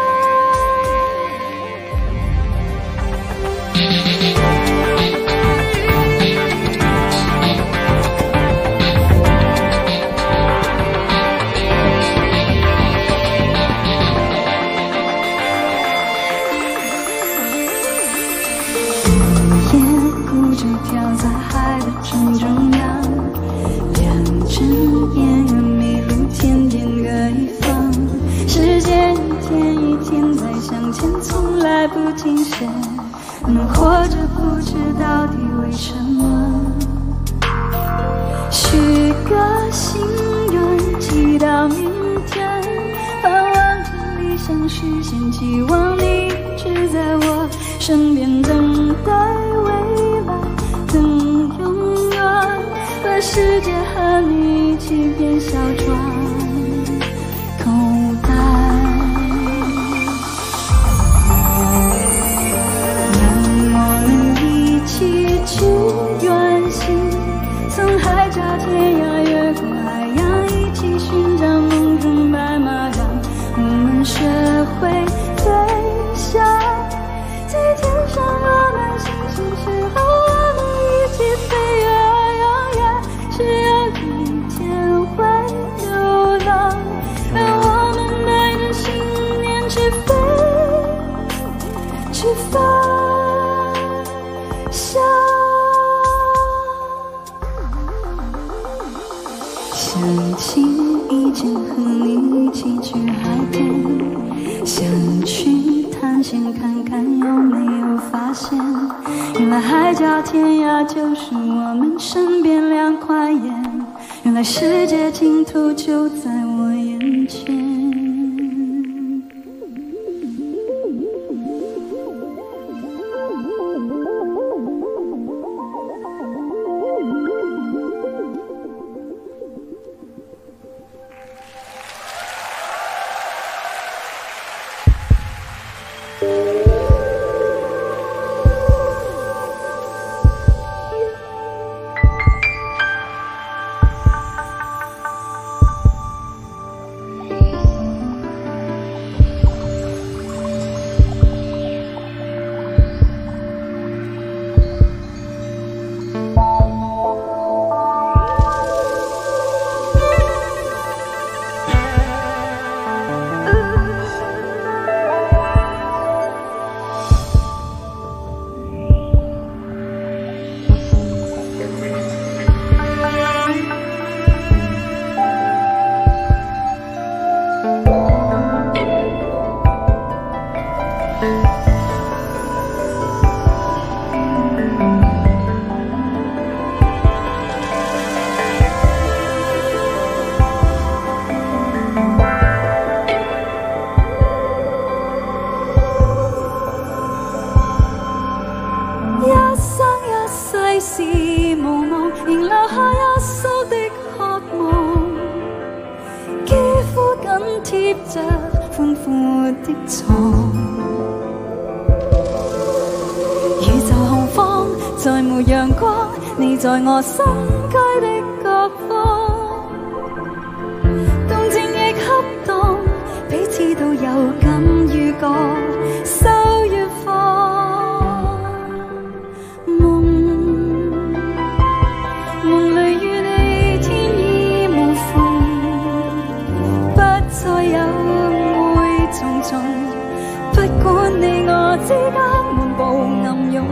飘在海的正中央，两只眼儿迷路天边各一方，时间一天一天在向前，从来不停歇。活着不知到底为什么，许个心愿，祈祷明天，盼望着理想实现，期望你一直在我身边，等待未来，等永远，和世界和你一起变小装口袋，让我们一起去远行，从海角天涯越过海洋，一起寻找梦中白马，让我们学会飞翔，在天上落满星星时候，我们一起飞越海洋，也只有一天会流浪，让我们带着信念去飞，去飞翔。想起以前和你一起去海边，想去探险看看有没有发现，原来海角天涯就是我们身边两块岩，原来世界尽头就在我眼前。 仍留下一鬚的渴望，肌膚緊貼着寬闊的床。宇宙洪荒，再沒陽光，你在我心區的各方。動靜亦恰當，彼此都有感預覺，收越放。夢裏與你天衣無縫，不再有誤會重重。不管你我之間滿布暗湧，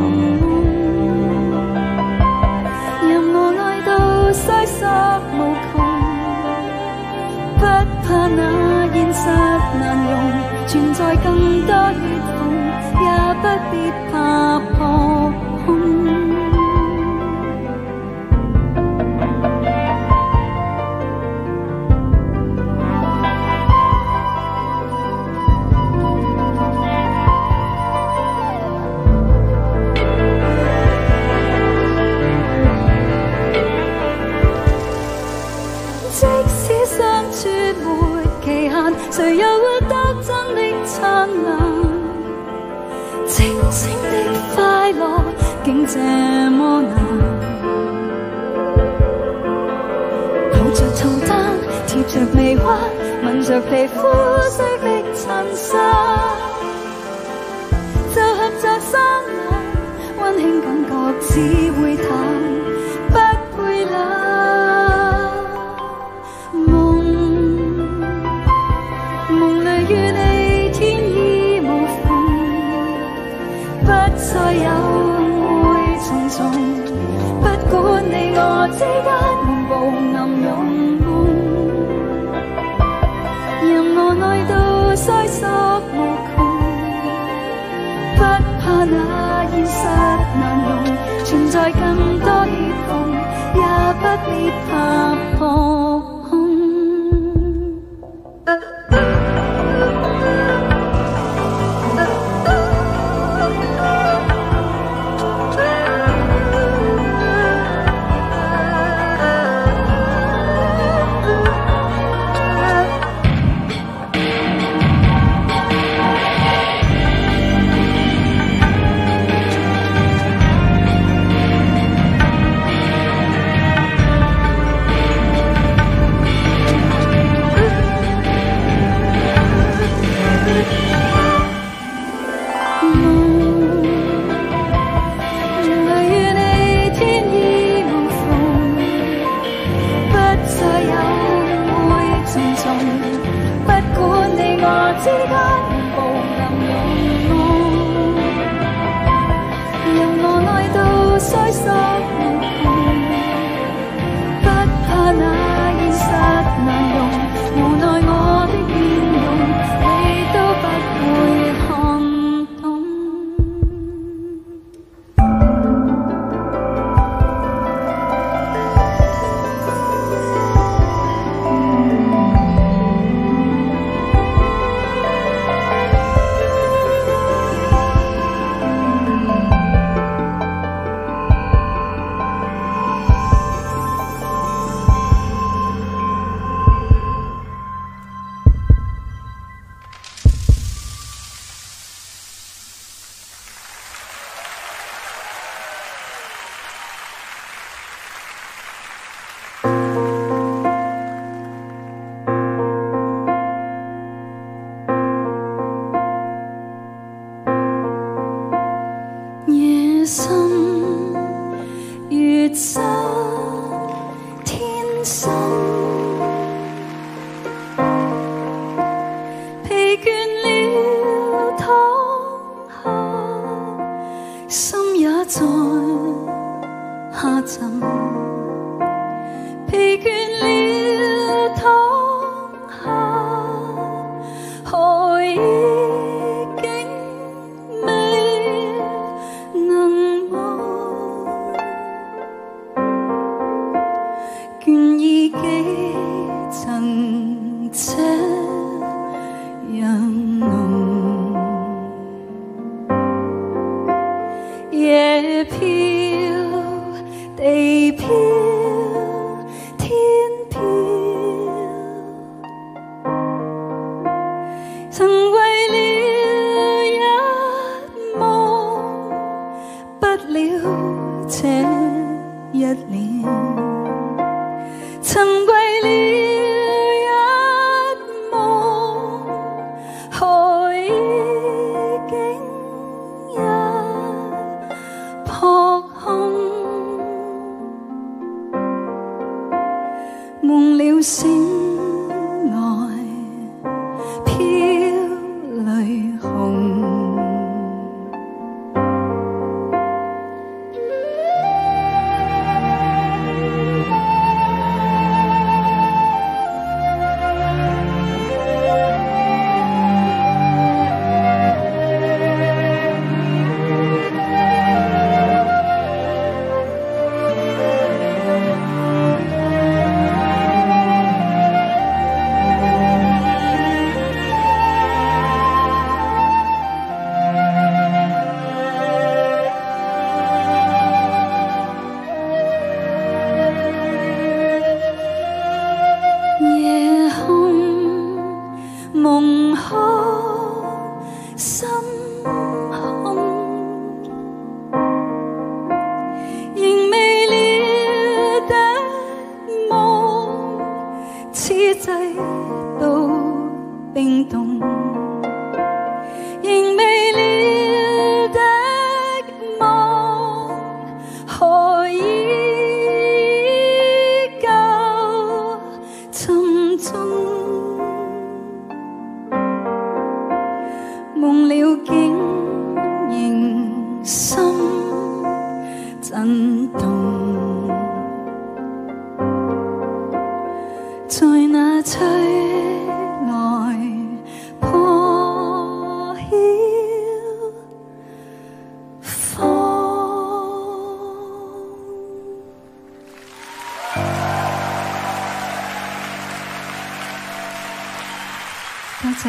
任我愛到衰索無窮，不怕那現實難容，存在更多裂縫，也不必怕破空。誰又會得真的燦爛？清醒的快樂竟這麼難。抱着床單，貼着眉彎，吻着皮膚色的襯衫，就合着雙眼，溫馨感覺只會淡，不會冷。與你天衣無縫，不再有誤會重重。不管你我之間滿布暗湧，任我愛到衰索無窮，不怕那現實難容，存在更多裂縫，也不必怕破空。之間步暗湧，任我愛到衰索無窮，不怕那現實難容，無奈我的面容你都不會看懂。深越深，天深，疲倦了躺下，心也在下沉，疲倦了躺下，何以夜飄地飄。 天飘，曾为了一梦，不了这一年，曾为了一梦，海景一扑空，梦了醒来飘泪红。夜空夢空心空，仍未了的夢，此際都冰凍，仍未了的夢，何以舊沉重？夢了竟仍心震動，在那吹來破曉風。多謝。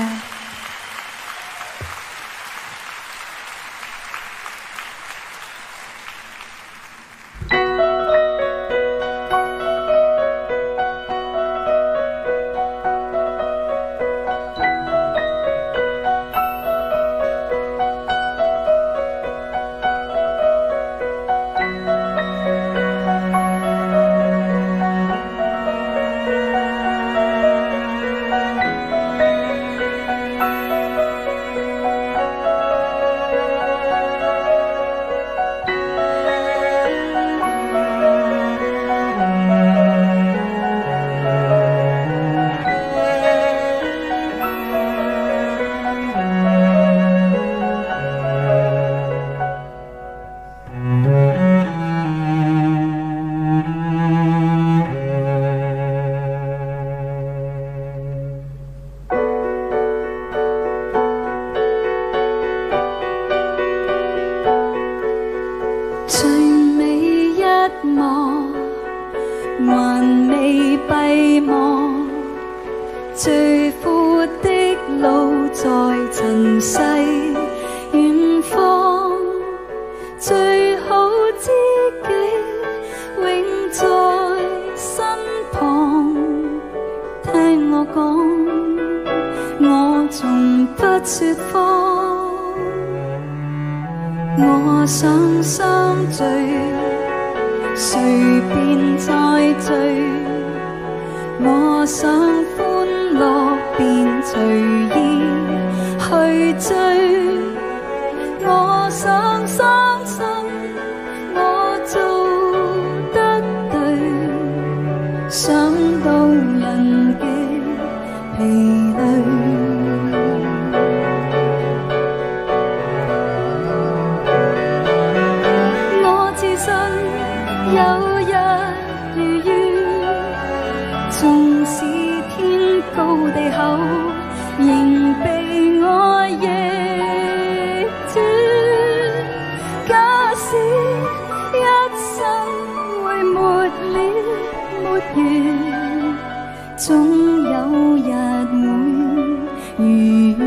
最美一幕還未閉幕，最闊的路在塵世遠方，最好知己永在身旁。聽我講，我從不說謊。我想相聚，誰便再聚；我想歡樂，便隨意去追。我想相信，我做得對，想到人嘅疲累。有日如願，縱使天高地厚，仍被我逆轉。假使一生會沒了沒完，總有日會如願。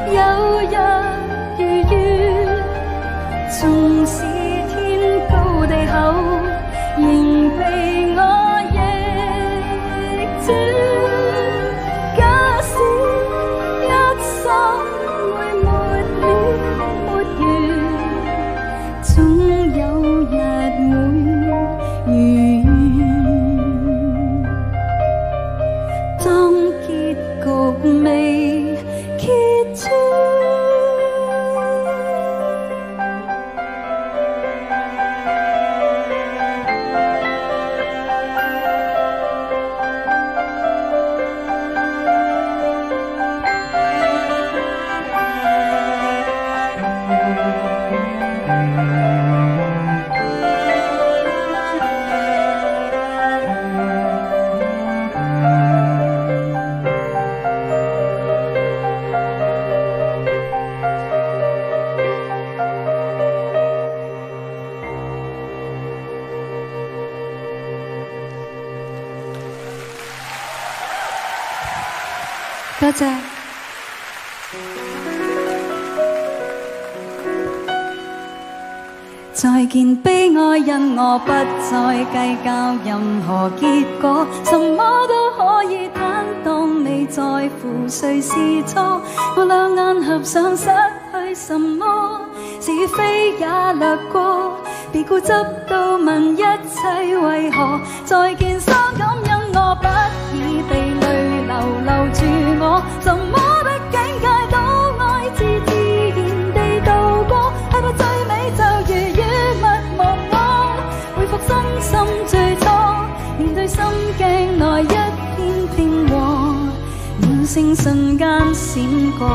有日如願，縱使天高地厚，仍被我逆轉。假使一生會沒了沒完，總有日會如願。當結局未揭穿，多謝。再見悲哀，因我不再計較任何結果，什麼都可以坦蕩，未在乎誰是錯。我兩眼合上，失去什麼，是非也掠過，別固執到問一切為何。再見傷感，因我不已被淚流住我，什麼的境界都愛自然地度過，去到最尾就如雨勿忘我，回復身心最初，面對心鏡內一片平和，秒星瞬間閃過。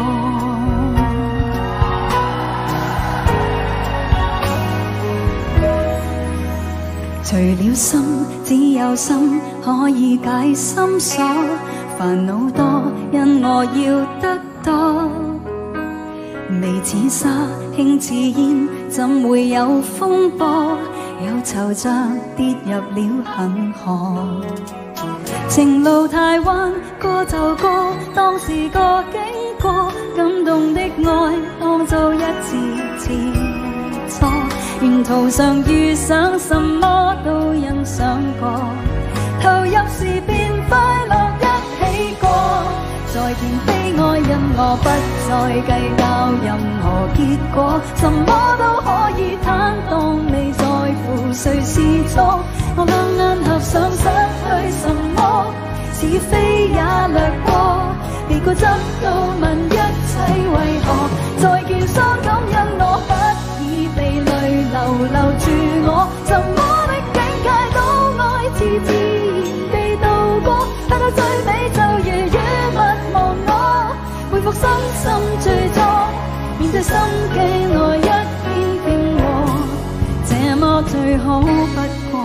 除了心，只有心可以解心鎖，煩惱多，因我要得多。微似沙，輕似煙，怎會有風波？有惆悵，跌入了恆河。情路太彎，過就過，當是個經過，感動的愛當做一次切磋。沿途上遇上什麼都欣賞過，投入時便快樂一起過。再見悲哀，因我不再計較任何結果，什麼都可以坦蕩，未在乎誰是錯。我兩眼合上，失去什麼，是非也掠過，別固執到問一切為何。再見傷感，因我不已被淚流住我，什麼的境界都愛自然地度過，去到最尾就如雨勿忘我，回復身心最初，面對心境內一片平和，這麼最好不過。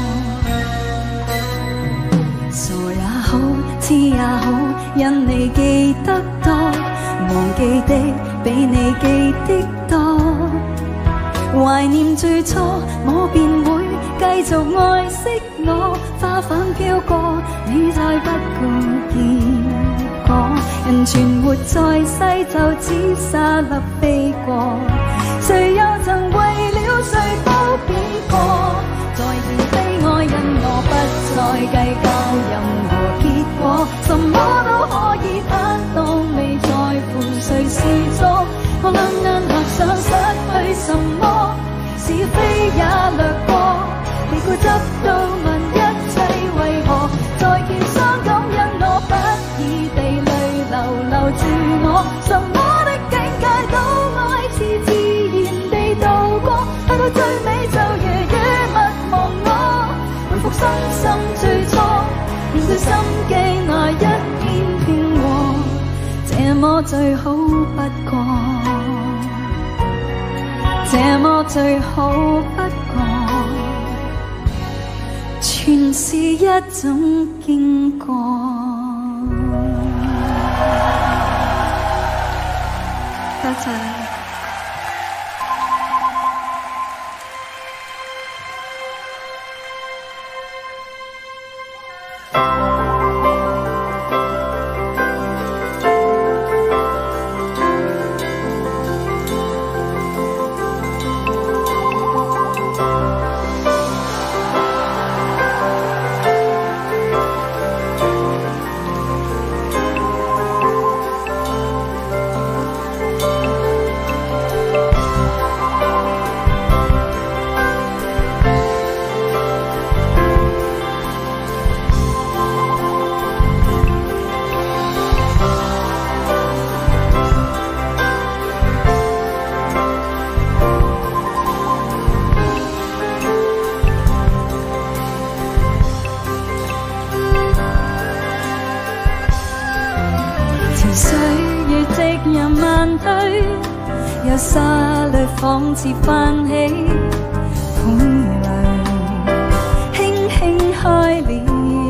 傻也好，痴也好，因你記得多，忘記的比你記的多。懷念最初，我便會繼續愛惜我。花瓣飄過，你再不顧結果。人存活在世，就只沙粒飛過。誰又曾為了誰都變過？再見悲哀，因我不再計較任何結果，什麼都可以坦蕩，未在乎誰是錯。我兩眼合上，失去什麼，是非也掠過，別固執到問一切為何。再見傷感，因我不已被淚流住我，什麼的境界都愛自然地度過，去到最尾就如雨勿忘我，回復身心最初，面對心境內一片平和，這麼最好不過，這麼最好不過，全是一種經過。多謝。 退，由沙里仿似泛起淬泪，輕輕開了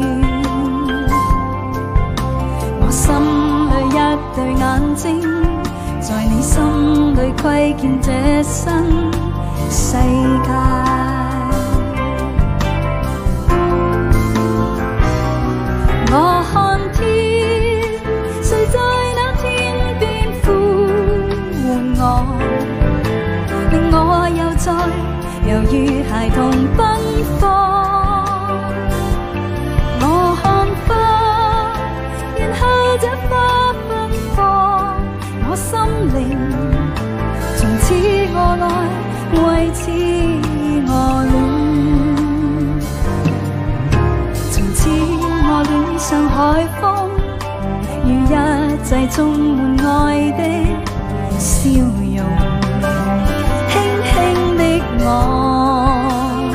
我心裏一對眼睛，在你心裏窺見這新世界。我看天，誰在那天邊呼喚我，令我又再猶如孩童奔放。我看花，然後這花奔放，我心靈從此我來，為此我戀。戀上海風，如一切充滿愛的笑容，輕輕的我，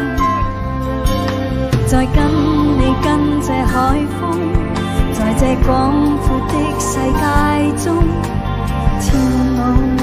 在跟你跟這海風，在這廣闊的世界中跳舞。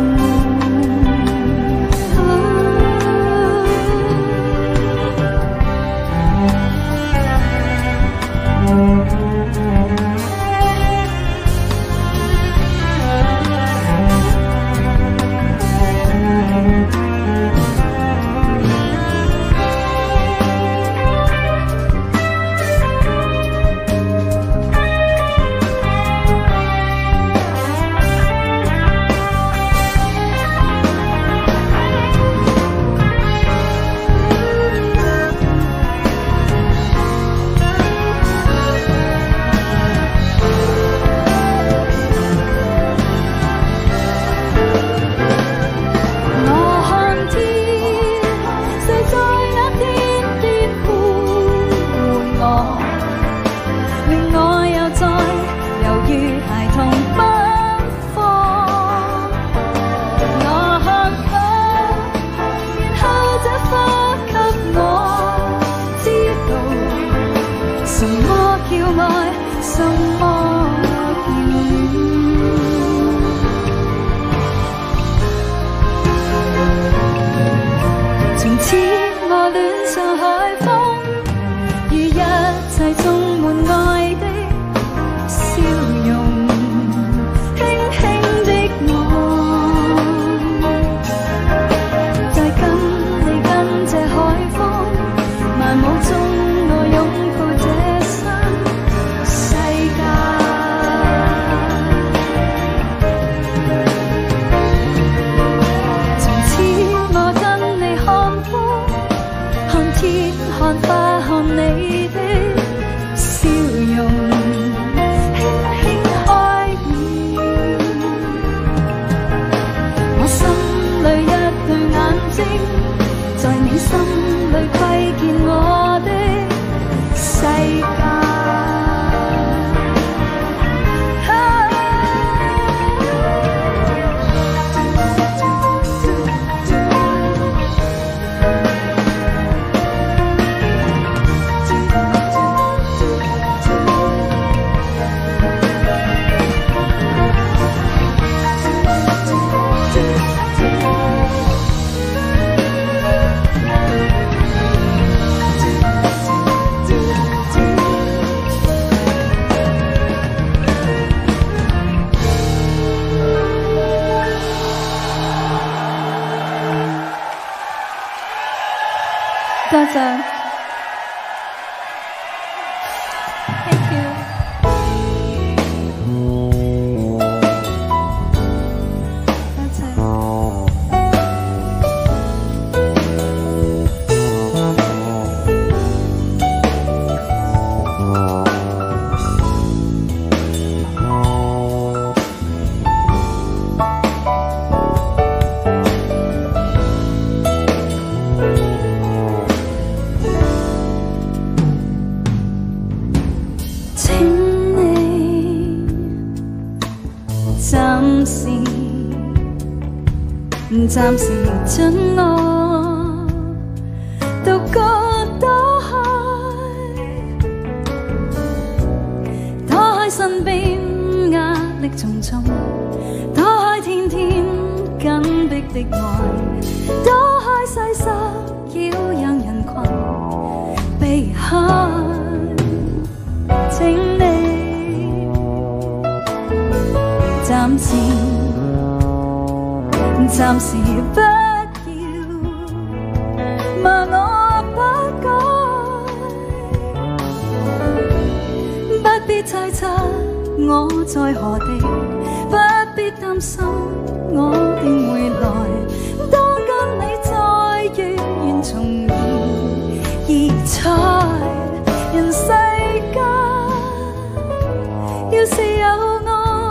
多謝 ，Thank you。暫時准我獨個躲開身邊壓力重重，躲開天的愛，躲開世上擾攘人群，避開請你暫時不要罵我不該，不必猜測我在何地，不必擔心我定會來。當跟你再遇，願重現異彩。人世間要是有愛，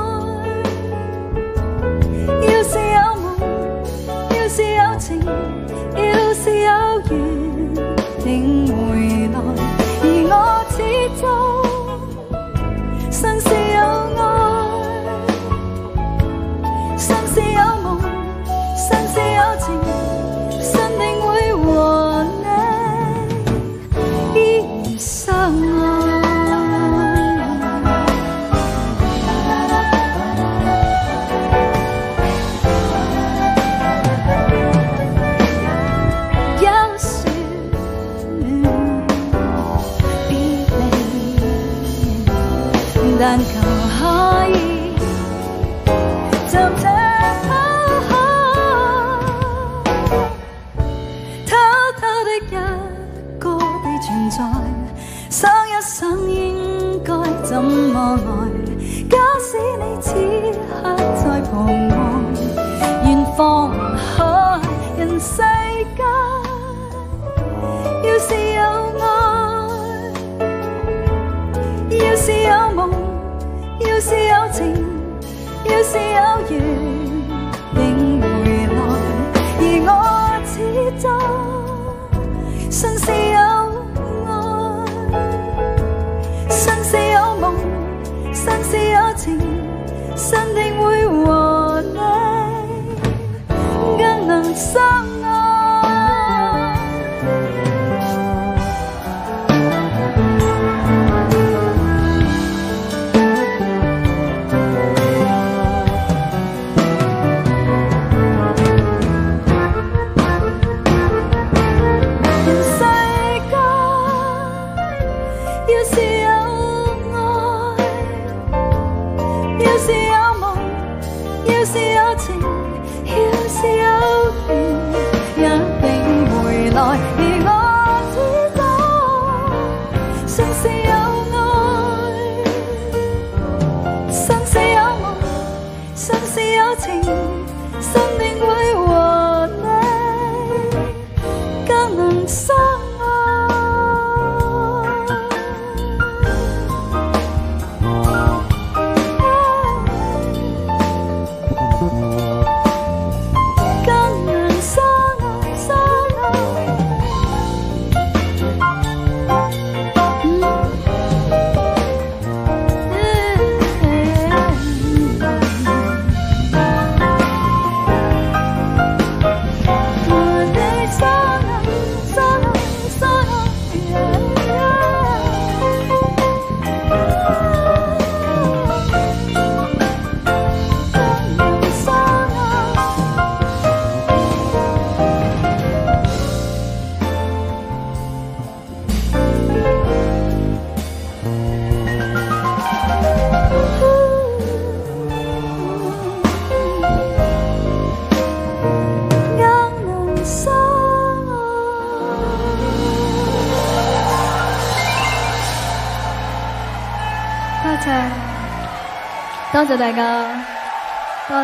要是有夢，要是有情，要是有緣，定會來。而我始終信是有愛，信是有夢，信是有情，信定會和你依然相愛。有時別離，但求可以就這偷偷的一個地存在，想一想應該怎麼愛。假使你此刻在旁外，願放不開。人世間要是有愛，要是有夢，要是有情，要是有緣，定會來。而我始終信是有愛，信是有夢，信是有情，信定會和你更能相愛。多謝大家，多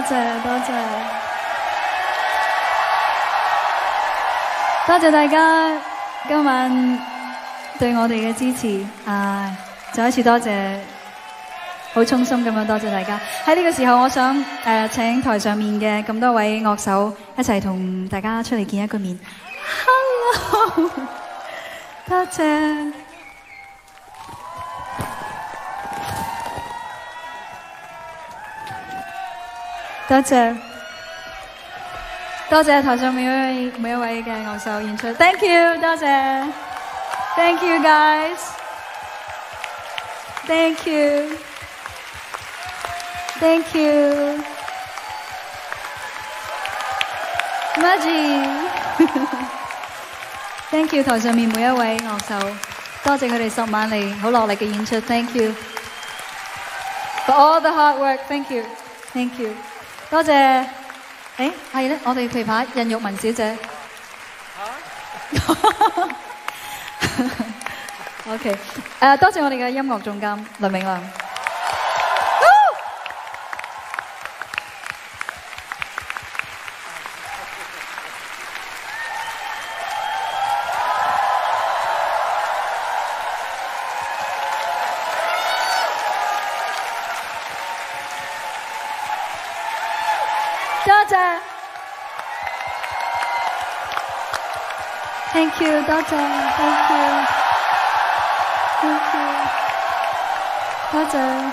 謝大家今晚對我哋嘅支持，再一次多謝，好衷心咁樣多謝大家。喺呢個時候，我想請台上面嘅咁多位樂手一齊同大家出嚟見一個面。Hello， 多謝。多謝台上每一位嘅樂手演出 ，Thank you， 多謝 ，Thank you guys，Thank you，Thank you。 Georgie，Thank you 台上面每一位樂手，多謝佢哋10晚嚟好落力嘅演出 ，Thank you for all the hard work，Thank you，Thank you， 多謝。誒係咧，我哋琵琶任玉文小姐。OK， 多謝我哋嘅音樂總監倫永亮。多謝 ，Thank you， 多謝 ，Thank you，Thank you， 多謝。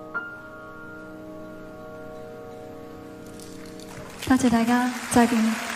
多謝大家，再見。